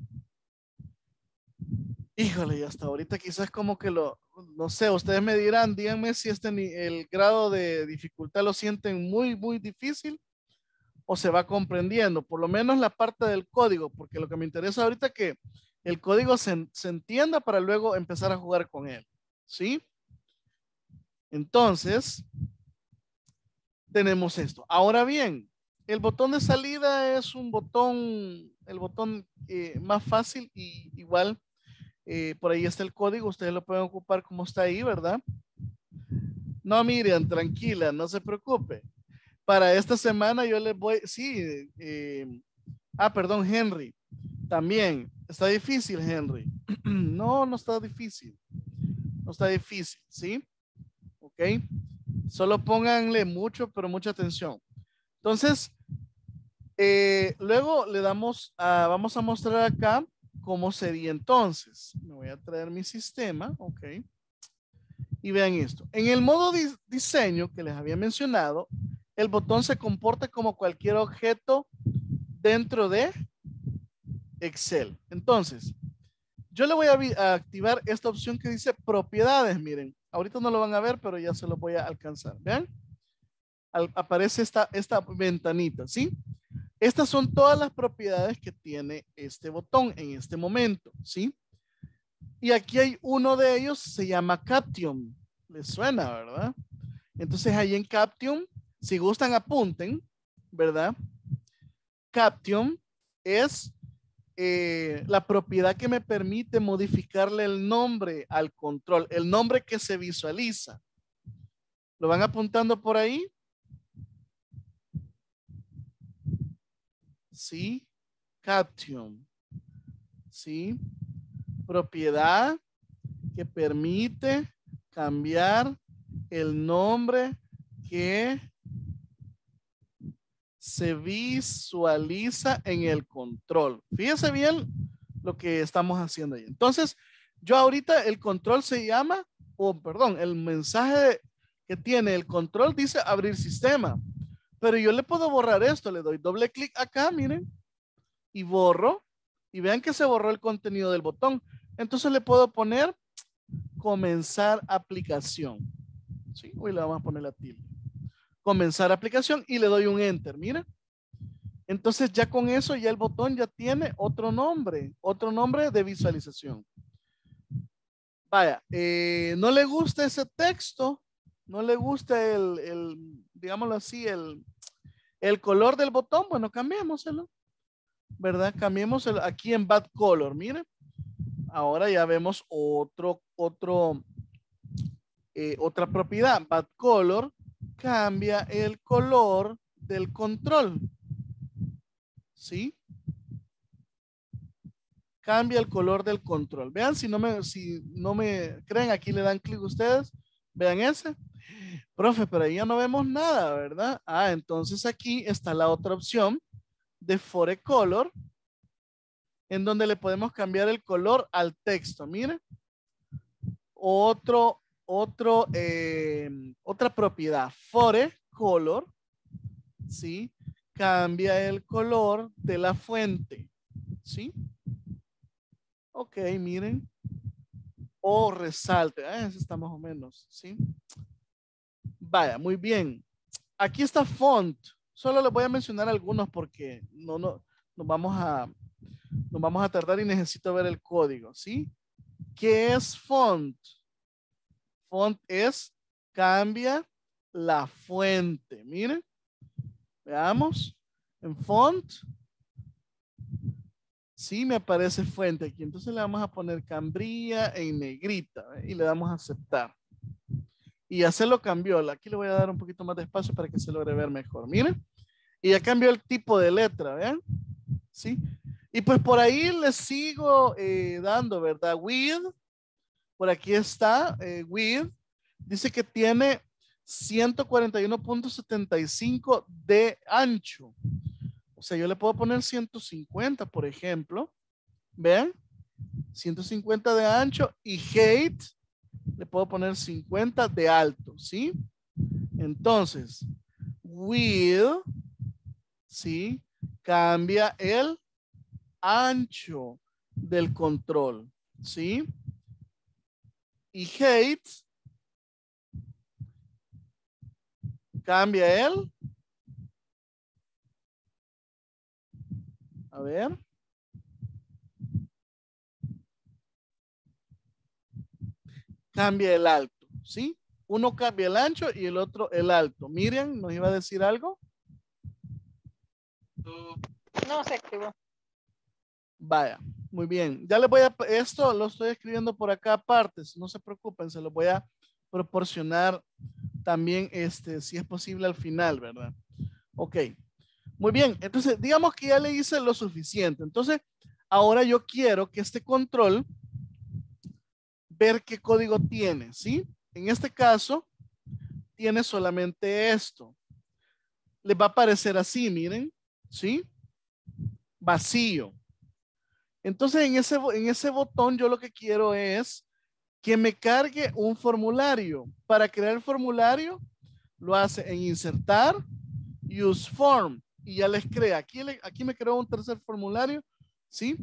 Híjole, y hasta ahorita quizás como que lo, no sé, ustedes me dirán, díganme si este ni- el grado de dificultad lo sienten muy, muy difícil o se va comprendiendo, por lo menos la parte del código, porque lo que me interesa ahorita es que el código se, se entienda para luego empezar a jugar con él, ¿sí? Entonces, tenemos esto. Ahora bien, el botón de salida es un botón, el botón eh, más fácil y igual eh, por ahí está el código, ustedes lo pueden ocupar como está ahí, ¿verdad? No, Miriam, tranquila, no se preocupe. Para esta semana yo les voy, sí, eh, ah, perdón, Henry, también, está difícil, Henry. No, no está difícil, no está difícil, ¿sí? Ok, solo pónganle mucho, pero mucha atención. Entonces, eh, luego le damos, a, vamos a mostrar acá cómo sería entonces. Me voy a traer mi sistema, ok. Y vean esto. En el modo di diseño que les había mencionado, el botón se comporta como cualquier objeto dentro de Excel. Entonces, yo le voy a, a activar esta opción que dice propiedades. Miren, ahorita no lo van a ver, pero ya se lo voy a alcanzar. Vean, Al, aparece esta, esta ventanita, ¿sí? Estas son todas las propiedades que tiene este botón en este momento, ¿sí? Y aquí hay uno de ellos, se llama Caption. Les suena, ¿verdad? Entonces ahí en Caption, si gustan apunten, ¿verdad? Caption es eh, la propiedad que me permite modificarle el nombre al control, el nombre que se visualiza. ¿Lo van apuntando por ahí? Sí. Caption. Sí. Propiedad que permite cambiar el nombre que se visualiza en el control. Fíjense bien lo que estamos haciendo ahí. Entonces, yo ahorita el control se llama, o oh, perdón, el mensaje que tiene el control dice abrir sistema. Pero yo le puedo borrar esto, le doy doble clic acá, miren, y borro. Y vean que se borró el contenido del botón. Entonces le puedo poner comenzar aplicación. Sí, hoy le vamos a poner la tilde. Comenzar aplicación y le doy un enter, mira. Entonces ya con eso ya el botón ya tiene otro nombre, otro nombre de visualización. Vaya, eh, no le gusta ese texto, no le gusta el, el digámoslo así, el, el color del botón, bueno, cambiémoselo, ¿verdad? Cambiémoselo aquí en Bad Color, miren. Ahora ya vemos otro, otro, eh, otra propiedad. Bad Color cambia el color del control. ¿Sí? Cambia el color del control. Vean, si no me, si no me creen, aquí le dan clic ustedes. Vean ese. Profe, pero ahí ya no vemos nada, ¿verdad? Ah, entonces aquí está la otra opción de Fore Color, en donde le podemos cambiar el color al texto. Miren. Otro, otro, eh, otra propiedad. Fore Color, ¿sí? Cambia el color de la fuente, ¿sí? Ok, miren. O resalte. Ah, eso está más o menos, ¿sí? Vaya, muy bien. Aquí está font. Solo les voy a mencionar algunos porque no, no, nos vamos a, nos vamos a tardar y necesito ver el código, ¿sí? ¿Qué es font? Font es cambia la fuente. Miren. Veamos. En font. Sí, me aparece fuente aquí. Entonces le vamos a poner Cambria en negrita, ¿eh? Y le damos a aceptar. Y ya se lo cambió. Aquí le voy a dar un poquito más de espacio para que se logre ver mejor. Miren. Y ya cambió el tipo de letra, ¿vean? Sí. Y pues por ahí les sigo eh, dando, ¿verdad? With. Por aquí está. Eh, with. Dice que tiene ciento cuarenta y uno punto setenta y cinco de ancho. O sea, yo le puedo poner ciento cincuenta, por ejemplo. ¿Vean? ciento cincuenta de ancho y height le puedo poner cincuenta de alto, ¿sí? Entonces, will, ¿sí? Cambia el ancho del control. ¿sí? Y hate, cambia él. A ver. Cambia el alto, ¿sí? Uno cambia el ancho y el otro el alto. Miriam, ¿nos iba a decir algo? No se activó. Vaya, muy bien. Ya les voy a, esto lo estoy escribiendo por acá aparte, no se preocupen, se lo voy a proporcionar también, este, si es posible al final, ¿verdad? Ok, muy bien. Entonces, digamos que ya le hice lo suficiente. Entonces, ahora yo quiero que este control, ver qué código tiene, ¿sí? En este caso, tiene solamente esto. Les va a aparecer así, miren, ¿sí? Vacío. Entonces, en ese, en ese botón yo lo que quiero es que me cargue un formulario. Para crear el formulario, lo hace en insertar, use form, y ya les crea. Aquí, aquí me creó un tercer formulario, ¿sí?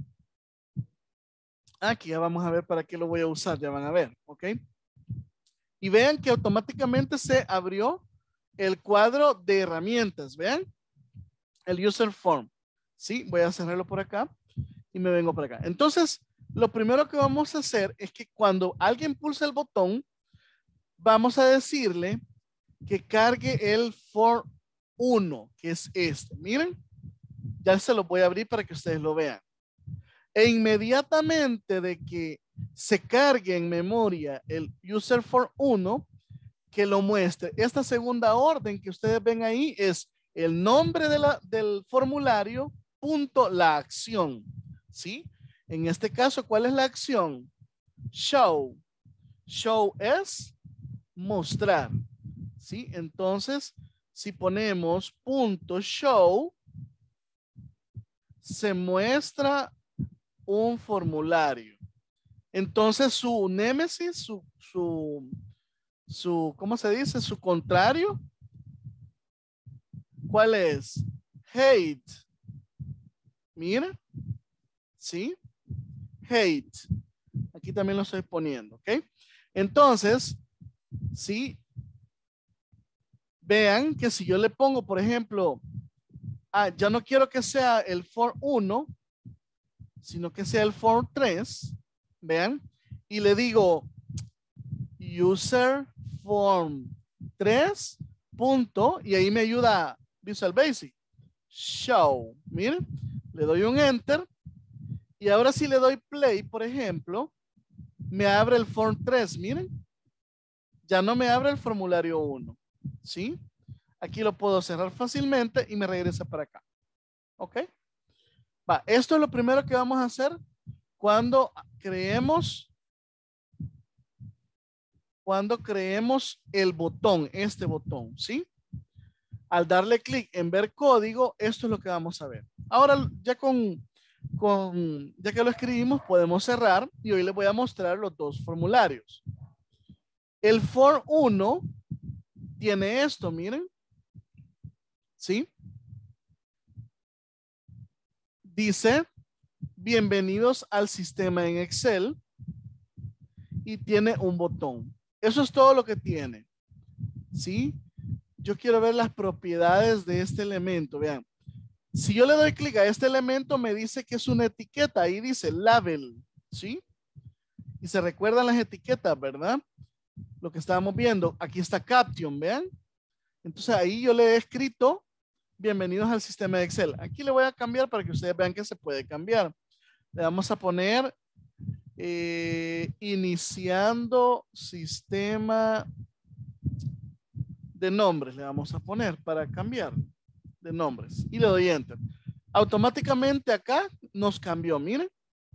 Aquí ya vamos a ver para qué lo voy a usar, ya van a ver, ¿ok? Y vean que automáticamente se abrió el cuadro de herramientas, vean, el user form, ¿sí? Voy a cerrarlo por acá y me vengo por acá. Entonces, lo primero que vamos a hacer es que cuando alguien pulse el botón, vamos a decirle que cargue el form uno, que es este. Miren, ya se lo voy a abrir para que ustedes lo vean. E inmediatamente de que se cargue en memoria el user form uno, que lo muestre. Esta segunda orden que ustedes ven ahí es el nombre de la, del formulario, punto, la acción, ¿sí? En este caso, ¿cuál es la acción? Show. Show es mostrar, ¿sí? Entonces, si ponemos punto show, se muestra un formulario. Entonces, su némesis, su, su, su, ¿cómo se dice? Su contrario, ¿cuál es? Hate. Mira, ¿sí? Hate. Aquí también lo estoy poniendo, ¿ok? Entonces, ¿sí? Vean que si yo le pongo, por ejemplo, ah, ya no quiero que sea el form uno, sino que sea el form tres, vean, y le digo user form tres punto, y ahí me ayuda Visual Basic, show, miren, le doy un enter, y ahora si le doy play, por ejemplo, me abre el form tres, miren, ya no me abre el formulario uno, ¿sí? Aquí lo puedo cerrar fácilmente y me regresa para acá, ¿ok? Va, esto es lo primero que vamos a hacer cuando creemos cuando creemos el botón, este botón, ¿sí? Al darle clic en ver código, esto es lo que vamos a ver. Ahora ya con, con ya que lo escribimos, podemos cerrar y hoy les voy a mostrar los dos formularios. El form uno tiene esto, miren. ¿Sí? Dice, bienvenidos al sistema en Excel, y tiene un botón. Eso es todo lo que tiene. ¿Sí? Yo quiero ver las propiedades de este elemento. Vean, si yo le doy clic a este elemento, me dice que es una etiqueta. Ahí dice label. ¿Sí? Y se recuerdan las etiquetas, ¿verdad? Lo que estábamos viendo. Aquí está caption, vean. Entonces ahí yo le he escrito bienvenidos al sistema de Excel. Aquí le voy a cambiar para que ustedes vean que se puede cambiar. Le vamos a poner eh, iniciando sistema de nombres. Le vamos a poner para cambiar de nombres. Y le doy enter. Automáticamente acá nos cambió. Miren.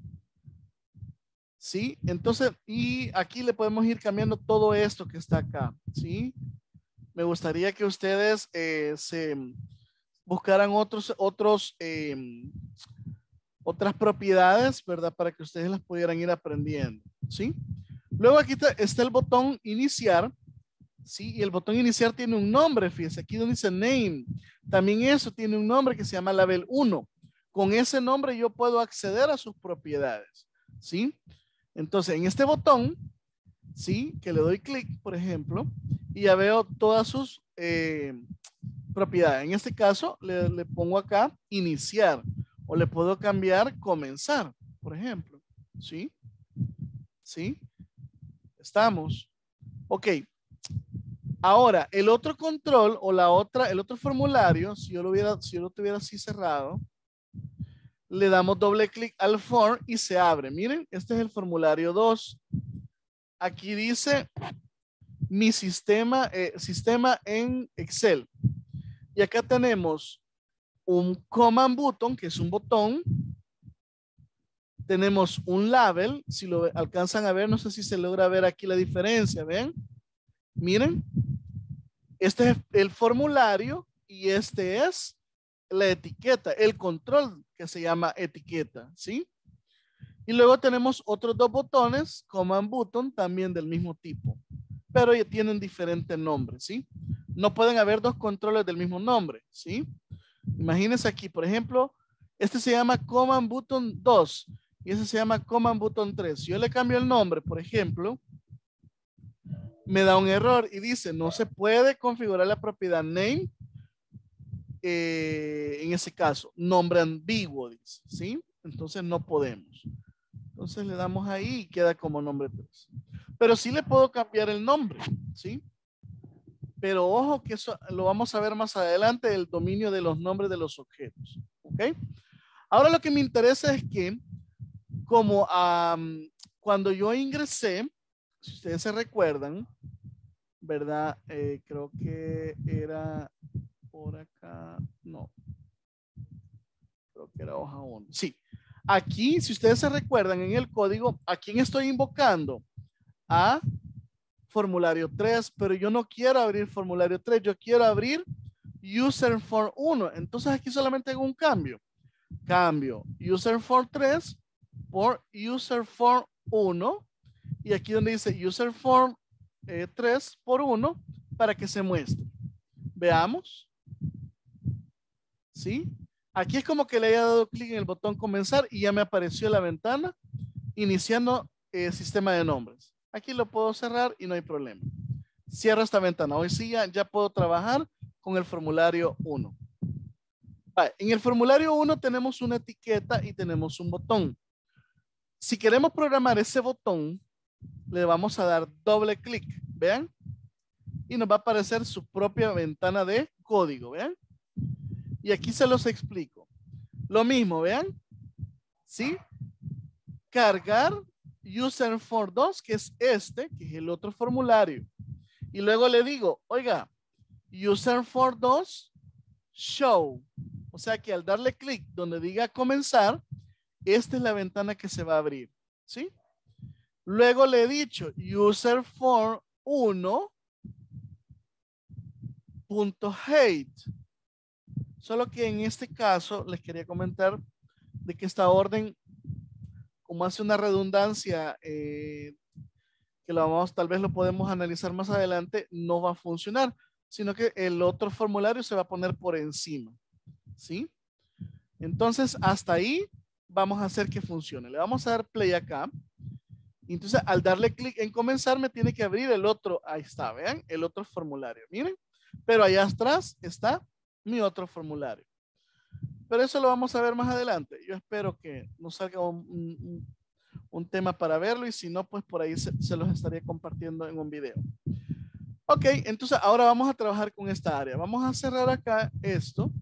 ¿Sí? Entonces, y aquí le podemos ir cambiando todo esto que está acá. ¿Sí? Me gustaría que ustedes eh, se buscaran otros, otros, eh, otras propiedades, ¿verdad? Para que ustedes las pudieran ir aprendiendo, ¿sí? Luego aquí está, está el botón iniciar, ¿sí? Y el botón iniciar tiene un nombre, fíjense, aquí donde dice name. También eso tiene un nombre que se llama label uno. Con ese nombre yo puedo acceder a sus propiedades. ¿sí? Entonces, en este botón, ¿sí? Que le doy clic, por ejemplo, y ya veo todas sus eh, propiedades. En este caso, le, le pongo acá iniciar o le puedo cambiar comenzar, por ejemplo, ¿sí? ¿Sí? Estamos. Ok. Ahora, el otro control o la otra, el otro formulario, si yo lo hubiera, si yo lo tuviera así cerrado, le damos doble clic al form y se abre. Miren, este es el formulario dos. Aquí dice mi sistema, eh, sistema en Excel. Y acá tenemos un command button, que es un botón. Tenemos un label, si lo alcanzan a ver, no sé si se logra ver aquí la diferencia, ¿ven? Miren, este es el formulario y este es la etiqueta, el control que se llama etiqueta, ¿sí? Y luego tenemos otros dos botones, command button, también del mismo tipo, pero ya tienen diferentes nombres, ¿sí? No pueden haber dos controles del mismo nombre, ¿sí? Imagínense aquí, por ejemplo, este se llama command button dos y ese se llama command button tres. Si yo le cambio el nombre, por ejemplo, me da un error y dice no se puede configurar la propiedad name, eh, en ese caso, nombre ambiguo, dice, ¿sí? Entonces no podemos. Entonces le damos ahí y queda como nombre tres. Pero sí le puedo cambiar el nombre, ¿sí? Pero ojo que eso lo vamos a ver más adelante, el dominio de los nombres de los objetos, ¿ok? Ahora lo que me interesa es que como um, cuando yo ingresé, si ustedes se recuerdan, ¿verdad? Eh, creo que era por acá, no. Creo que era hoja uno. Sí. Aquí, si ustedes se recuerdan en el código, ¿a quién estoy invocando? A formulario tres, pero yo no quiero abrir formulario tres, yo quiero abrir user form uno. Entonces aquí solamente hago un cambio. Cambio user form tres por user form uno. Y aquí donde dice user form eh, tres por uno para que se muestre. Veamos. ¿Sí? Aquí es como que le haya dado clic en el botón comenzar y ya me apareció la ventana iniciando el eh, sistema de nombres. Aquí lo puedo cerrar y no hay problema. Cierro esta ventana. Hoy sí ya, ya puedo trabajar con el formulario uno. Vale, en el formulario uno tenemos una etiqueta y tenemos un botón. Si queremos programar ese botón, le vamos a dar doble clic. Vean. Y nos va a aparecer su propia ventana de código. Vean. Y aquí se los explico. Lo mismo, vean. ¿Sí? Cargar user form dos, que es este, que es el otro formulario. Y luego le digo, oiga, user form dos, show. O sea que al darle clic donde diga comenzar, esta es la ventana que se va a abrir. ¿Sí? Luego le he dicho user form uno punto height. Solo que en este caso les quería comentar de que esta orden, como hace una redundancia, eh, que lo vamos, tal vez lo podemos analizar más adelante, no va a funcionar, sino que el otro formulario se va a poner por encima. ¿Sí? Entonces, hasta ahí vamos a hacer que funcione. Le vamos a dar play acá. Entonces, al darle clic en comenzar, me tiene que abrir el otro. Ahí está, vean, el otro formulario. Miren, pero allá atrás está mi otro formulario. Pero eso lo vamos a ver más adelante. Yo espero que nos salga un, un, un tema para verlo y si no, pues por ahí se, se los estaría compartiendo en un video. Ok, entonces ahora vamos a trabajar con esta área. Vamos a cerrar acá esto.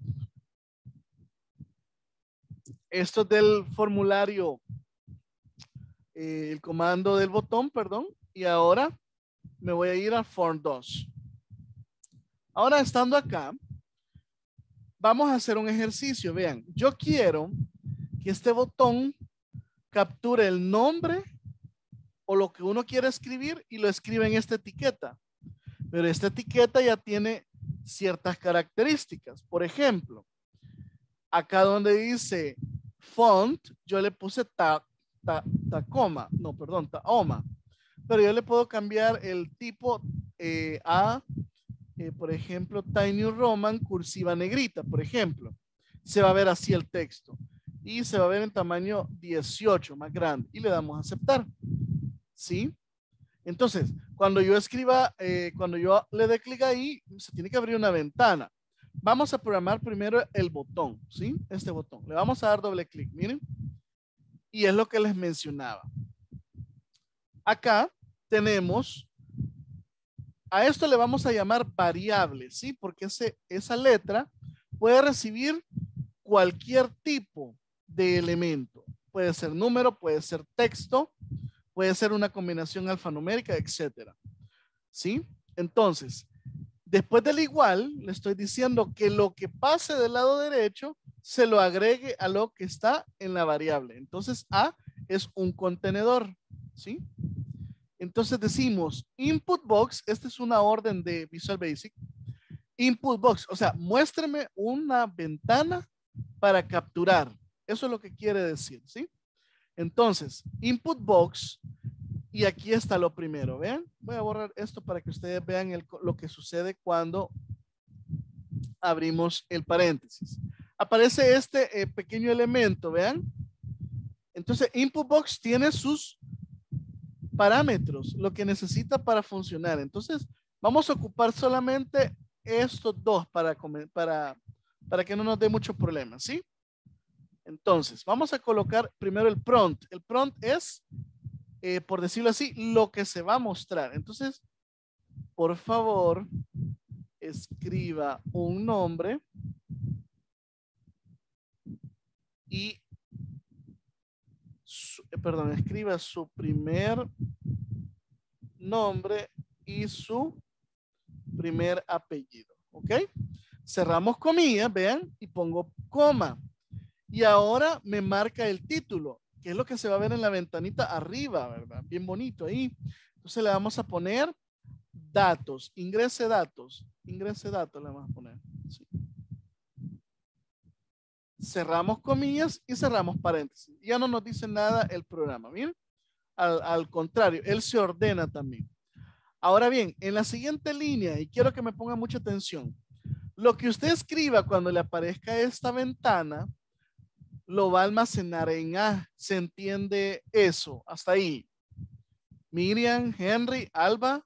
Esto del formulario, eh, el comando del botón, perdón. Y ahora me voy a ir a form dos. Ahora estando acá, vamos a hacer un ejercicio. Vean, yo quiero que este botón capture el nombre o lo que uno quiere escribir y lo escribe en esta etiqueta. Pero esta etiqueta ya tiene ciertas características. Por ejemplo, acá donde dice font, yo le puse ta, ta, Tacoma, no, perdón, Tahoma. Pero yo le puedo cambiar el tipo eh, a, eh, por ejemplo, Tiny Roman cursiva negrita, por ejemplo. Se va a ver así el texto. y se va a ver en tamaño dieciocho, más grande, y le damos a aceptar. ¿Sí? Entonces, cuando yo escriba, eh, cuando yo le dé clic ahí, se tiene que abrir una ventana. Vamos a programar primero el botón, ¿sí? Este botón. Le vamos a dar doble clic, miren. Y es lo que les mencionaba. Acá tenemos, a esto le vamos a llamar variable, ¿sí? Porque ese, esa letra puede recibir cualquier tipo de elemento. Puede ser número, puede ser texto, puede ser una combinación alfanumérica, etcétera. ¿Sí? Entonces, después del igual, le estoy diciendo que lo que pase del lado derecho se lo agregue a lo que está en la variable. Entonces, A es un contenedor. ¿Sí? Entonces decimos input box, esta es una orden de Visual Basic. Input box, o sea, muéstreme una ventana para capturar. Eso es lo que quiere decir, ¿sí? Entonces, input box, y aquí está lo primero, ¿ven? Voy a borrar esto para que ustedes vean el, lo que sucede cuando abrimos el paréntesis. Aparece este eh, pequeño elemento, ¿vean? Entonces, input box tiene sus parámetros, lo que necesita para funcionar. Entonces, vamos a ocupar solamente estos dos para, para, para que no nos dé mucho problema, ¿sí? Entonces, vamos a colocar primero el prompt. El prompt es, eh, por decirlo así, lo que se va a mostrar. Entonces, por favor, escriba un nombre y, su, eh, perdón, escriba su primer nombre y su primer apellido, ¿ok? Cerramos comillas, vean, y pongo coma. Y ahora me marca el título, que es lo que se va a ver en la ventanita arriba, ¿verdad? Bien bonito ahí. Entonces le vamos a poner datos, ingrese datos, ingrese datos le vamos a poner. Sí. Cerramos comillas y cerramos paréntesis. Ya no nos dice nada el programa, miren. Al, al contrario, él se ordena también. Ahora bien, en la siguiente línea, y quiero que me ponga mucha atención, lo que usted escriba cuando le aparezca esta ventana, lo va a almacenar en A. ¿Se entiende eso? Hasta ahí. Miriam, Henry, Alba.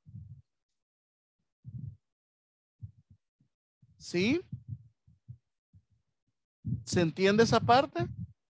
¿Sí? ¿Se entiende esa parte?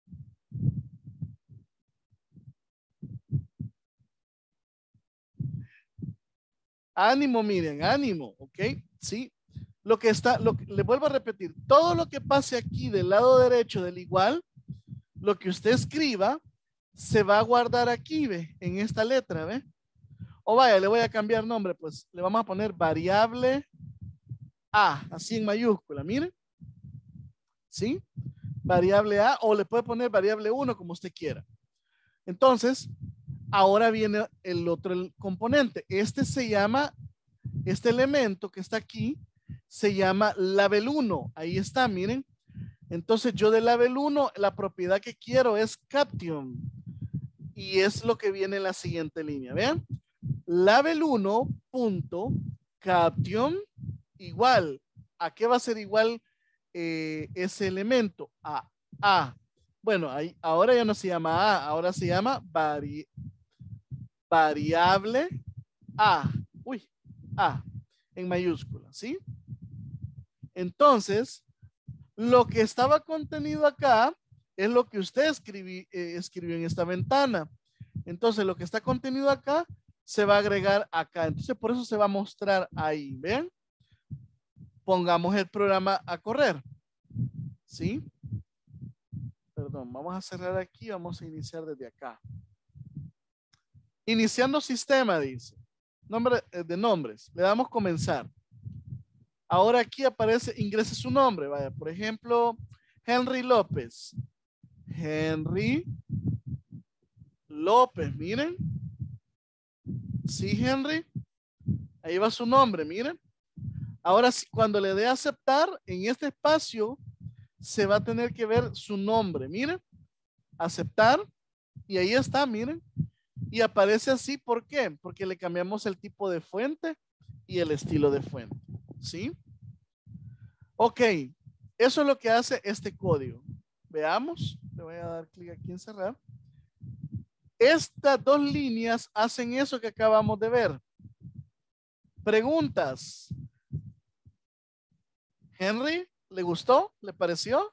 Ánimo, Miriam, ánimo, ¿ok? Sí. Lo que está, lo que, le vuelvo a repetir, todo lo que pase aquí del lado derecho del igual, lo que usted escriba, se va a guardar aquí, ¿ve? En esta letra, ¿ve? O vaya, le voy a cambiar nombre, pues le vamos a poner variable A, así en mayúscula, miren. ¿Sí? Variable A, o le puede poner variable uno, como usted quiera. Entonces, ahora viene el otro el componente. Este se llama, este elemento que está aquí, se llama label uno. Ahí está, miren. Entonces yo de label uno, la propiedad que quiero es caption. Y es lo que viene en la siguiente línea. Vean. Label uno punto caption igual. ¿A qué va a ser igual eh, ese elemento? A A. Bueno, ahí, ahora ya no se llama A, ahora se llama vari, variable A. Uy, A en mayúscula, ¿sí? Entonces, lo que estaba contenido acá es lo que usted escribí, eh, escribió en esta ventana. Entonces, lo que está contenido acá se va a agregar acá. Entonces, por eso se va a mostrar ahí. ¿Ven? Pongamos el programa a correr. ¿Sí? Perdón, vamos a cerrar aquí. Vamos a iniciar desde acá. Iniciando sistema, dice. Nombre eh, de nombres. Le damos comenzar. Ahora aquí aparece, ingrese su nombre. Vaya, por ejemplo, Henry López. Henry López, miren. Sí, Henry. Ahí va su nombre, miren. Ahora, cuando le dé a aceptar, en este espacio se va a tener que ver su nombre, miren. Aceptar. Y ahí está, miren. Y aparece así, ¿por qué? Porque le cambiamos el tipo de fuente y el estilo de fuente. ¿Sí? Ok. Eso es lo que hace este código. Veamos. le voy a dar clic aquí en cerrar. Estas dos líneas hacen eso que acabamos de ver. Preguntas. Henry, ¿le gustó? ¿Le pareció?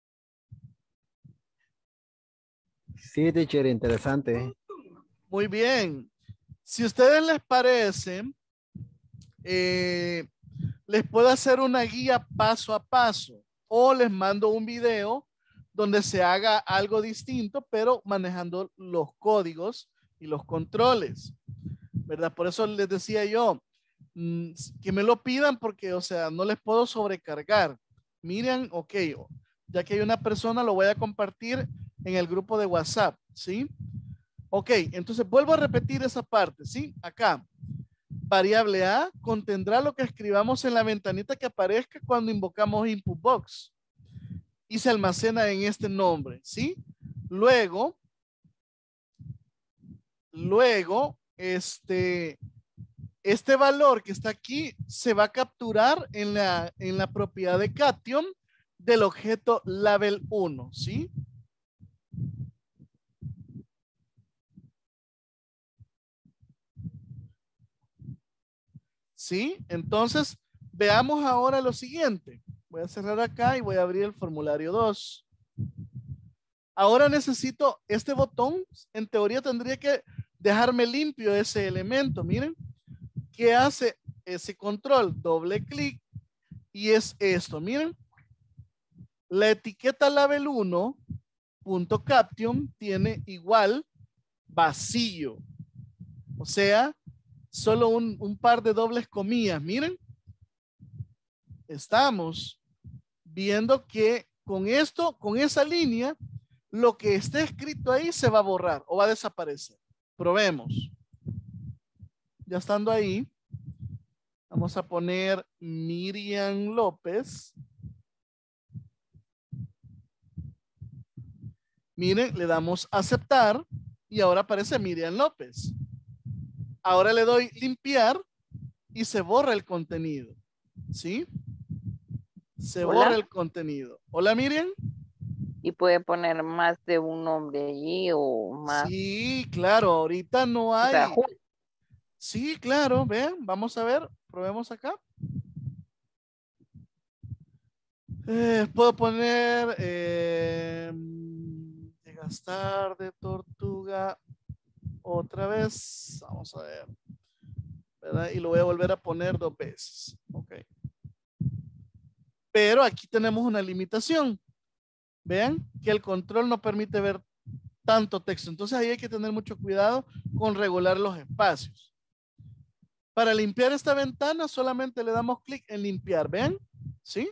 Sí, teacher, interesante. Muy bien. Si a ustedes les parece, eh, les puedo hacer una guía paso a paso o les mando un video donde se haga algo distinto, pero manejando los códigos y los controles, ¿verdad? Por eso les decía yo, mmm, que me lo pidan porque, o sea, no les puedo sobrecargar. Miren, ok, ya que hay una persona, lo voy a compartir en el grupo de WhatsApp, ¿sí? Ok, entonces vuelvo a repetir esa parte, ¿sí? Acá, variable A contendrá lo que escribamos en la ventanita que aparezca cuando invocamos input box y se almacena en este nombre, ¿sí? Luego, luego, este, este valor que está aquí se va a capturar en la, en la propiedad de cation del objeto label uno, ¿sí? ¿Sí? Entonces, veamos ahora lo siguiente. Voy a cerrar acá y voy a abrir el formulario dos. Ahora necesito este botón. En teoría tendría que dejarme limpio ese elemento. Miren, ¿qué hace ese control? Doble clic y es esto. Miren, la etiqueta label uno punto caption tiene igual vacío. O sea, solo un, un par de dobles comillas. Miren, estamos viendo que con esto, con esa línea, lo que esté escrito ahí se va a borrar o va a desaparecer. Probemos. Ya estando ahí, vamos a poner Miriam López. Miren, le damos aceptar y ahora aparece Miriam López. Ahora le doy limpiar y se borra el contenido. ¿Sí? Se Hola. borra el contenido. Hola, Miriam. Y puede poner más de un nombre allí o más. Sí, claro, ahorita no O hay. sea, ju- Sí, claro, vean, vamos a ver, probemos acá. Eh, puedo poner eh, de gastar de tortuga otra vez. Vamos a ver. ¿Verdad? Y lo voy a volver a poner dos veces. Ok. Pero aquí tenemos una limitación. Vean que el control no permite ver tanto texto. Entonces ahí hay que tener mucho cuidado con regular los espacios. Para limpiar esta ventana solamente le damos clic en limpiar. ¿Ven? ¿Sí?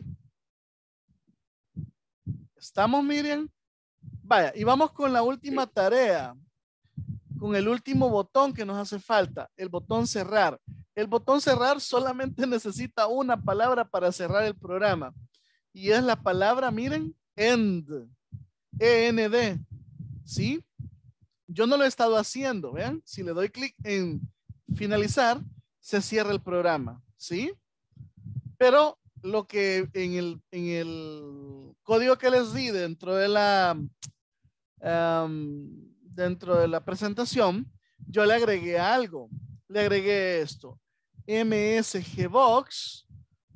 ¿Estamos, Miriam? Vaya, y vamos con la última tarea. Con el último botón que nos hace falta. El botón cerrar. El botón cerrar solamente necesita una palabra para cerrar el programa. Y es la palabra, miren, end. E N D. ¿Sí? Yo no lo he estado haciendo, vean. Si le doy clic en finalizar, se cierra el programa, ¿sí? Pero lo que en el, en el código que les di dentro de la um, dentro de la presentación, yo le agregué algo. Le agregué esto. msgbox.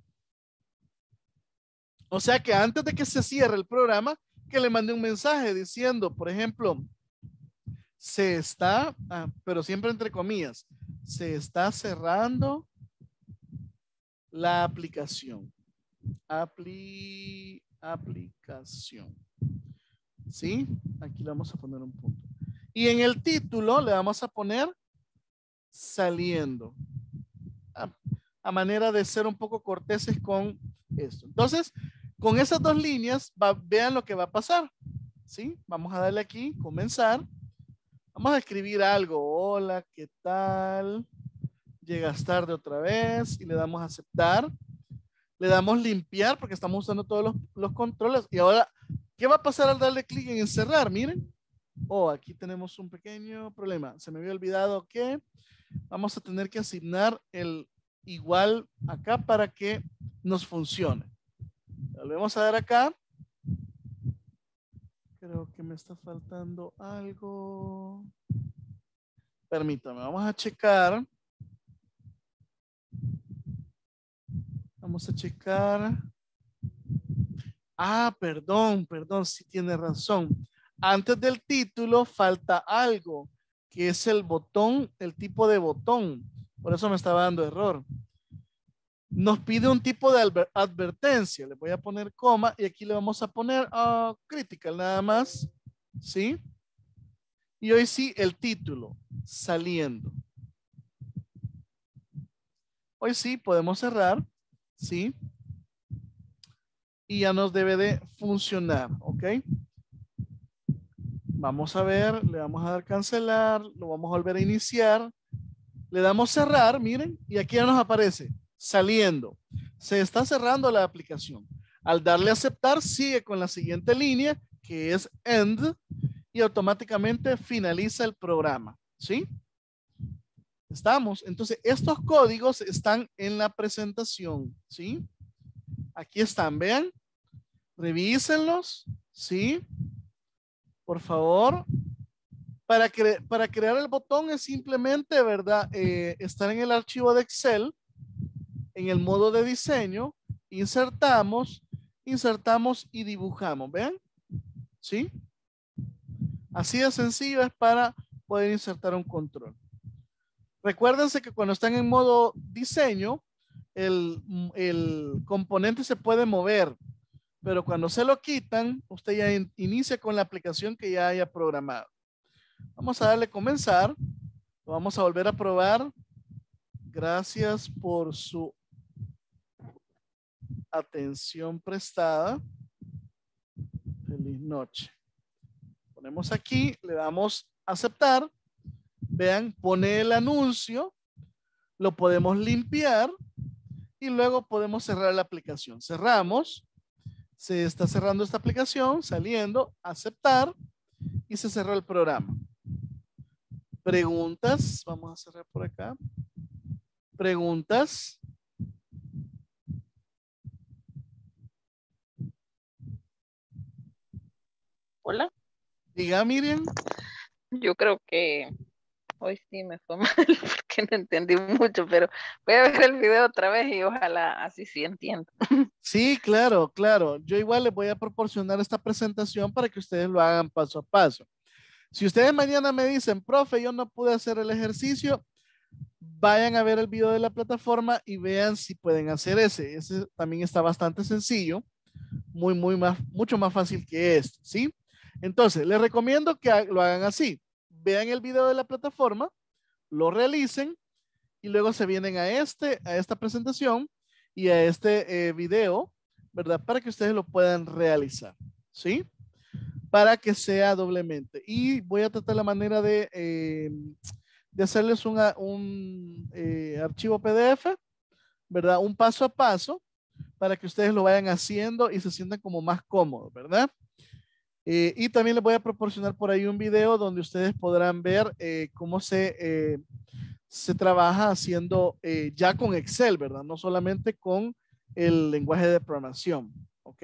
O sea que antes de que se cierre el programa, que le mandé un mensaje diciendo, por ejemplo, se está, ah, pero siempre entre comillas, se está cerrando la aplicación. Apli, aplicación. ¿Sí? Aquí le vamos a poner un punto. Y en el título le vamos a poner saliendo. A, a manera de ser un poco corteses con esto. Entonces, con esas dos líneas, va, vean lo que va a pasar. ¿Sí? Vamos a darle aquí, comenzar. Vamos a escribir algo. Hola, ¿qué tal? Llegas tarde otra vez y le damos a aceptar. Le damos limpiar porque estamos usando todos los, los controles. Y ahora, ¿qué va a pasar al darle clic en encerrar? Miren. Oh, aquí tenemos un pequeño problema. Se me había olvidado que vamos a tener que asignar el igual acá para que nos funcione. Le vamos a dar acá. Creo que me está faltando algo. Permítame, vamos a checar. Vamos a checar. Ah, perdón, perdón, sí tiene razón. Antes del título falta algo, que es el botón, el tipo de botón. Por eso me estaba dando error. Nos pide un tipo de adver- advertencia. Le voy a poner coma y aquí le vamos a poner uh, critical nada más. ¿Sí? Y hoy sí el título, saliendo. Hoy sí podemos cerrar. ¿Sí? Y ya nos debe de funcionar. ¿Ok? Vamos a ver, le vamos a dar cancelar, lo vamos a volver a iniciar. Le damos cerrar, miren, y aquí ya nos aparece saliendo. Se está cerrando la aplicación. Al darle a aceptar, sigue con la siguiente línea, que es end, y automáticamente finaliza el programa. ¿Sí? Estamos. Entonces, estos códigos están en la presentación. ¿Sí? Aquí están, vean. Revísenlos. ¿Sí? Por favor. Para, cre para crear el botón es simplemente, ¿verdad? Eh, estar en el archivo de Excel, en el modo de diseño, insertamos, insertamos y dibujamos, ¿ven? ¿Sí? Así de sencillo es para poder insertar un control. Recuérdense que cuando están en modo diseño, el, el componente se puede mover, pero cuando se lo quitan, usted ya in inicia con la aplicación que ya haya programado. Vamos a darle comenzar. Lo vamos a volver a probar. Gracias por su atención prestada. Feliz noche. Ponemos aquí, le damos a aceptar. Vean, pone el anuncio. Lo podemos limpiar y luego podemos cerrar la aplicación. Cerramos. Se está cerrando esta aplicación, saliendo, aceptar y se cerró el programa. Preguntas. Vamos a cerrar por acá. Preguntas. Hola. Diga, Miriam. Yo creo que hoy sí me fue mal porque no entendí mucho, pero voy a ver el video otra vez y ojalá así sí entiendo. Sí, claro, claro. Yo igual les voy a proporcionar esta presentación para que ustedes lo hagan paso a paso. Si ustedes mañana me dicen, profe, yo no pude hacer el ejercicio, vayan a ver el video de la plataforma y vean si pueden hacer ese. Ese también está bastante sencillo, muy, muy más, mucho más fácil que este, ¿sí? Entonces, les recomiendo que lo hagan así. Vean el video de la plataforma, lo realicen y luego se vienen a, este, a esta presentación y a este eh, video, ¿verdad? Para que ustedes lo puedan realizar, ¿sí? Para que sea doblemente. Y voy a tratar la manera de, eh, de hacerles una, un eh, archivo P D F, ¿verdad? Un paso a paso para que ustedes lo vayan haciendo y se sientan como más cómodos, ¿verdad? Eh, y también les voy a proporcionar por ahí un video donde ustedes podrán ver eh, cómo se, eh, se trabaja haciendo eh, ya con Excel, ¿verdad? No solamente con el lenguaje de programación, ¿ok?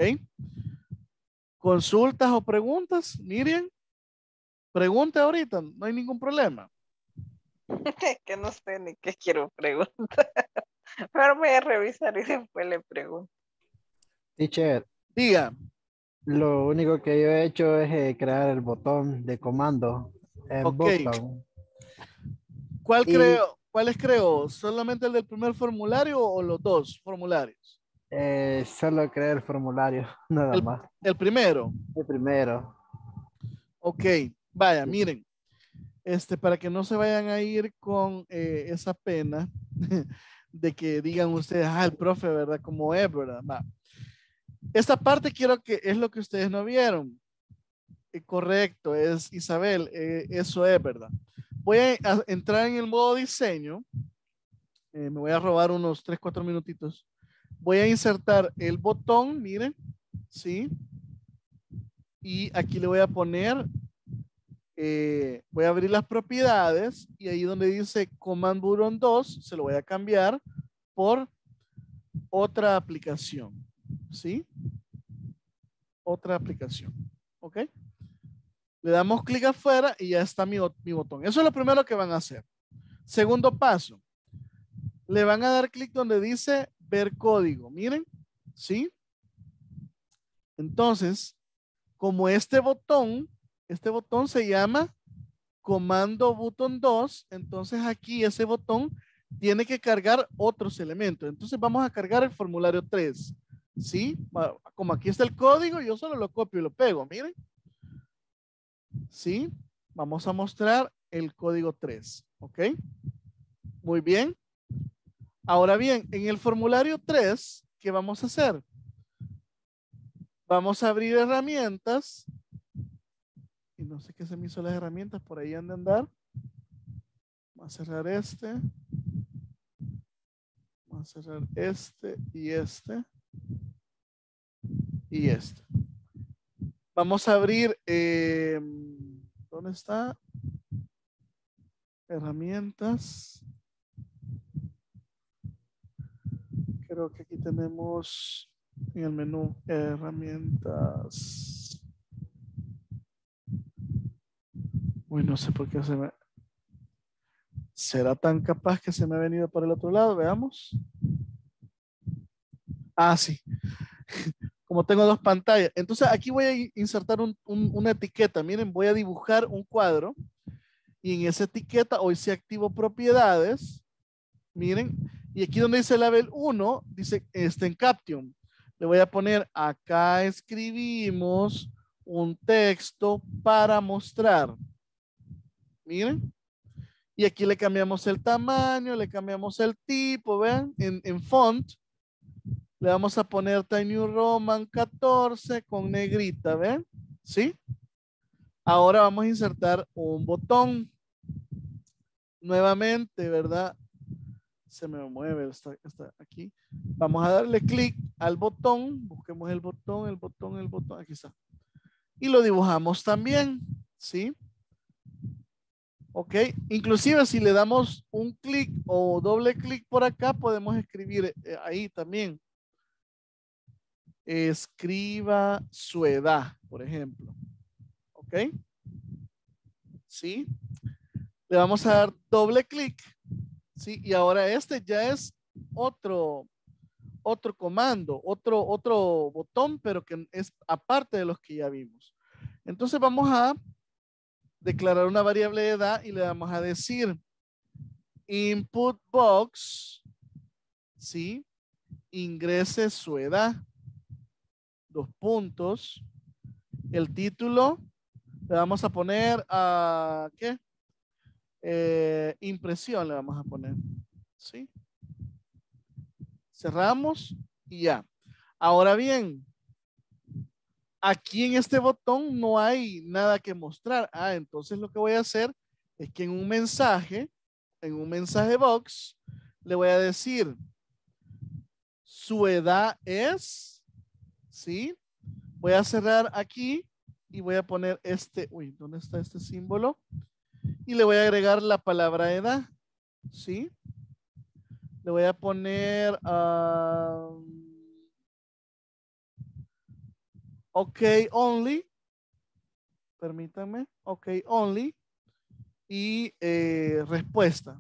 ¿Consultas o preguntas? Miriam, pregunta ahorita, no hay ningún problema. Que no sé ni qué quiero preguntar. Pero voy a revisar y después le pregunto. Teacher, Diga. lo único que yo he hecho es eh, crear el botón de comando en Ok. botón. ¿Cuál Y creo? ¿Cuáles creo? ¿Solamente el del primer formulario o los dos formularios? eh, solo crear el formulario, nada El, más. el primero. El primero. Ok. Vaya, miren. Este, para que no se vayan a ir con eh, esa pena de que digan ustedes, ah, el profe, ¿verdad? Como es, ¿verdad? Va. Esta parte quiero que es lo que ustedes no vieron. Eh, correcto, es Isabel, eh, eso es, ¿verdad? Voy a, a entrar en el modo diseño. Eh, me voy a robar unos tres, cuatro minutitos. Voy a insertar el botón, miren, ¿sí? Y aquí le voy a poner, eh, voy a abrir las propiedades y ahí donde dice Command Button dos, se lo voy a cambiar por otra aplicación, ¿sí? Otra aplicación, ¿ok? Le damos clic afuera y ya está mi, mi botón. Eso es lo primero que van a hacer. Segundo paso. Le van a dar clic donde dice ver código. Miren, ¿sí? Entonces, como este botón, este botón se llama comando botón dos, entonces aquí ese botón tiene que cargar otros elementos. Entonces vamos a cargar el formulario tres. ¿Sí? Como aquí está el código, yo solo lo copio y lo pego. Miren. ¿Sí? Vamos a mostrar el código tres. ¿Ok? Muy bien. Ahora bien, en el formulario tres, ¿qué vamos a hacer? Vamos a abrir herramientas. Y no sé qué se me hizo las herramientas, por ahí han de andar. Vamos a cerrar este. Vamos a cerrar este y este. Y este. Vamos a abrir, eh, ¿dónde está? Herramientas. Creo que aquí tenemos en el menú herramientas. Uy, no sé por qué se me... ¿Será tan capaz que se me ha venido para el otro lado? Veamos. Ah, sí. Como tengo dos pantallas. Entonces aquí voy a insertar un, un, una etiqueta. Miren, voy a dibujar un cuadro. Y en esa etiqueta, hoy sí activo propiedades. Miren. Y aquí donde dice label uno, dice este en Caption. Le voy a poner, acá escribimos un texto para mostrar. Miren. Y aquí le cambiamos el tamaño, le cambiamos el tipo, vean, en, en font. Le vamos a poner Times New Roman catorce con negrita, ¿ven? ¿Sí? Ahora vamos a insertar un botón. Nuevamente, ¿verdad? Se me mueve, está, está aquí. Vamos a darle clic al botón. Busquemos el botón, el botón, el botón. Aquí está. Y lo dibujamos también, ¿sí? Ok, inclusive si le damos un clic o doble clic por acá, podemos escribir eh, ahí también. Escriba su edad, por ejemplo. Ok. Sí. Le vamos a dar doble clic. Sí. Y ahora este ya es otro, otro comando, otro, otro botón, pero que es aparte de los que ya vimos. Entonces vamos a declarar una variable de edad y le vamos a decir input box, ¿sí? Ingrese su edad. Dos puntos. El título le vamos a poner a ¿qué? Eh, impresión le vamos a poner. ¿Sí? Cerramos y ya. Ahora bien, aquí en este botón no hay nada que mostrar. Ah, entonces lo que voy a hacer es que en un mensaje, en un mensaje box, le voy a decir su edad es, ¿sí? Voy a cerrar aquí y voy a poner este, uy, ¿dónde está este símbolo? Y le voy a agregar la palabra edad, ¿sí? Le voy a poner, uh, ok only, permítanme, ok only, y eh, respuesta,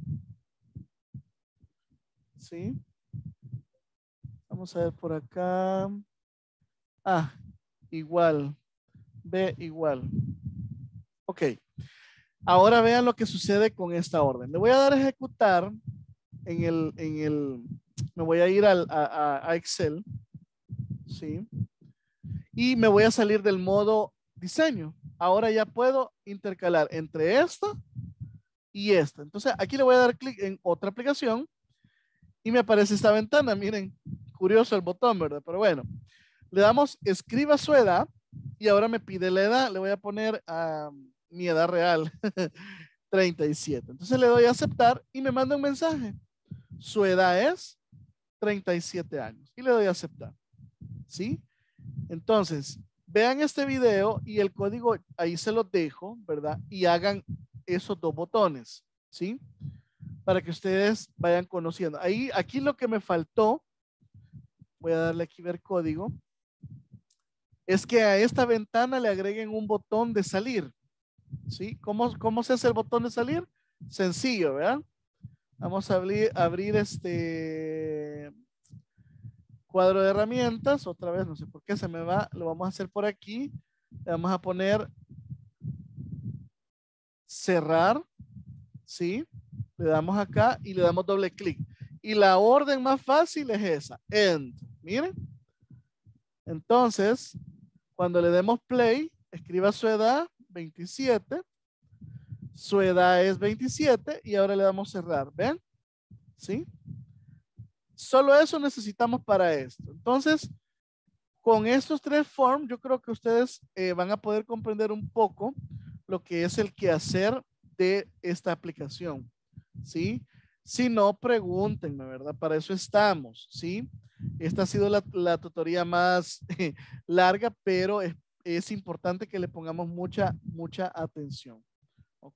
¿sí? Vamos a ver por acá. Ah, igual, B igual. Ok. Ahora vean lo que sucede con esta orden. Le voy a dar a ejecutar en el, en el, me voy a ir al, a, a Excel, ¿sí? Y me voy a salir del modo diseño. Ahora ya puedo intercalar entre esta y esta. Entonces aquí le voy a dar clic en otra aplicación y me aparece esta ventana. Miren, curioso el botón, ¿verdad? Pero bueno, le damos escriba su edad y ahora me pide la edad. Le voy a poner a uh, mi edad real, treinta y siete. Entonces le doy a aceptar y me manda un mensaje. Su edad es treinta y siete años y le doy a aceptar. ¿Sí? Entonces, vean este video y el código ahí se los dejo, ¿verdad? Y hagan esos dos botones, ¿sí? Para que ustedes vayan conociendo. Ahí, aquí lo que me faltó, voy a darle aquí ver código. es que a esta ventana le agreguen un botón de salir. ¿Sí? ¿Cómo, cómo se hace el botón de salir? Sencillo, ¿verdad? Vamos a abrir, abrir este cuadro de herramientas. Otra vez, no sé por qué se me va. Lo vamos a hacer por aquí. Le vamos a poner cerrar. ¿Sí? Le damos acá y le damos doble clic. Y la orden más fácil es esa. End. Miren. Entonces, cuando le demos play, escriba su edad, veintisiete. Su edad es veintisiete y ahora le damos cerrar. ¿Ven? ¿Sí? Solo eso necesitamos para esto. Entonces, con estos tres forms, yo creo que ustedes eh, van a poder comprender un poco lo que es el quehacer de esta aplicación. ¿Sí? Si no, pregúntenme, ¿verdad? Para eso estamos, ¿sí? Esta ha sido la, la tutoría más eh, larga, pero es, es importante que le pongamos mucha, mucha atención. ¿Ok?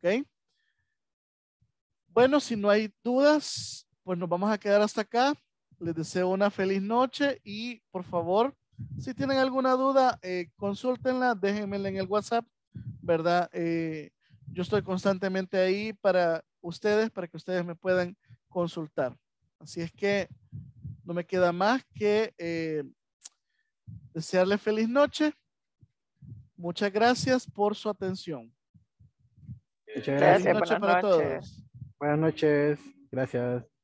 Bueno, si no hay dudas, pues nos vamos a quedar hasta acá. Les deseo una feliz noche y por favor, si tienen alguna duda, eh, consúltenla, déjenmela en el WhatsApp, ¿verdad? Eh, yo estoy constantemente ahí para ustedes, para que ustedes me puedan consultar. Así es que no me queda más que eh, desearles feliz noche. Muchas gracias por su atención. Muchas Feliz gracias. Gracias, noche buenas para noches. todos. Buenas noches. Gracias.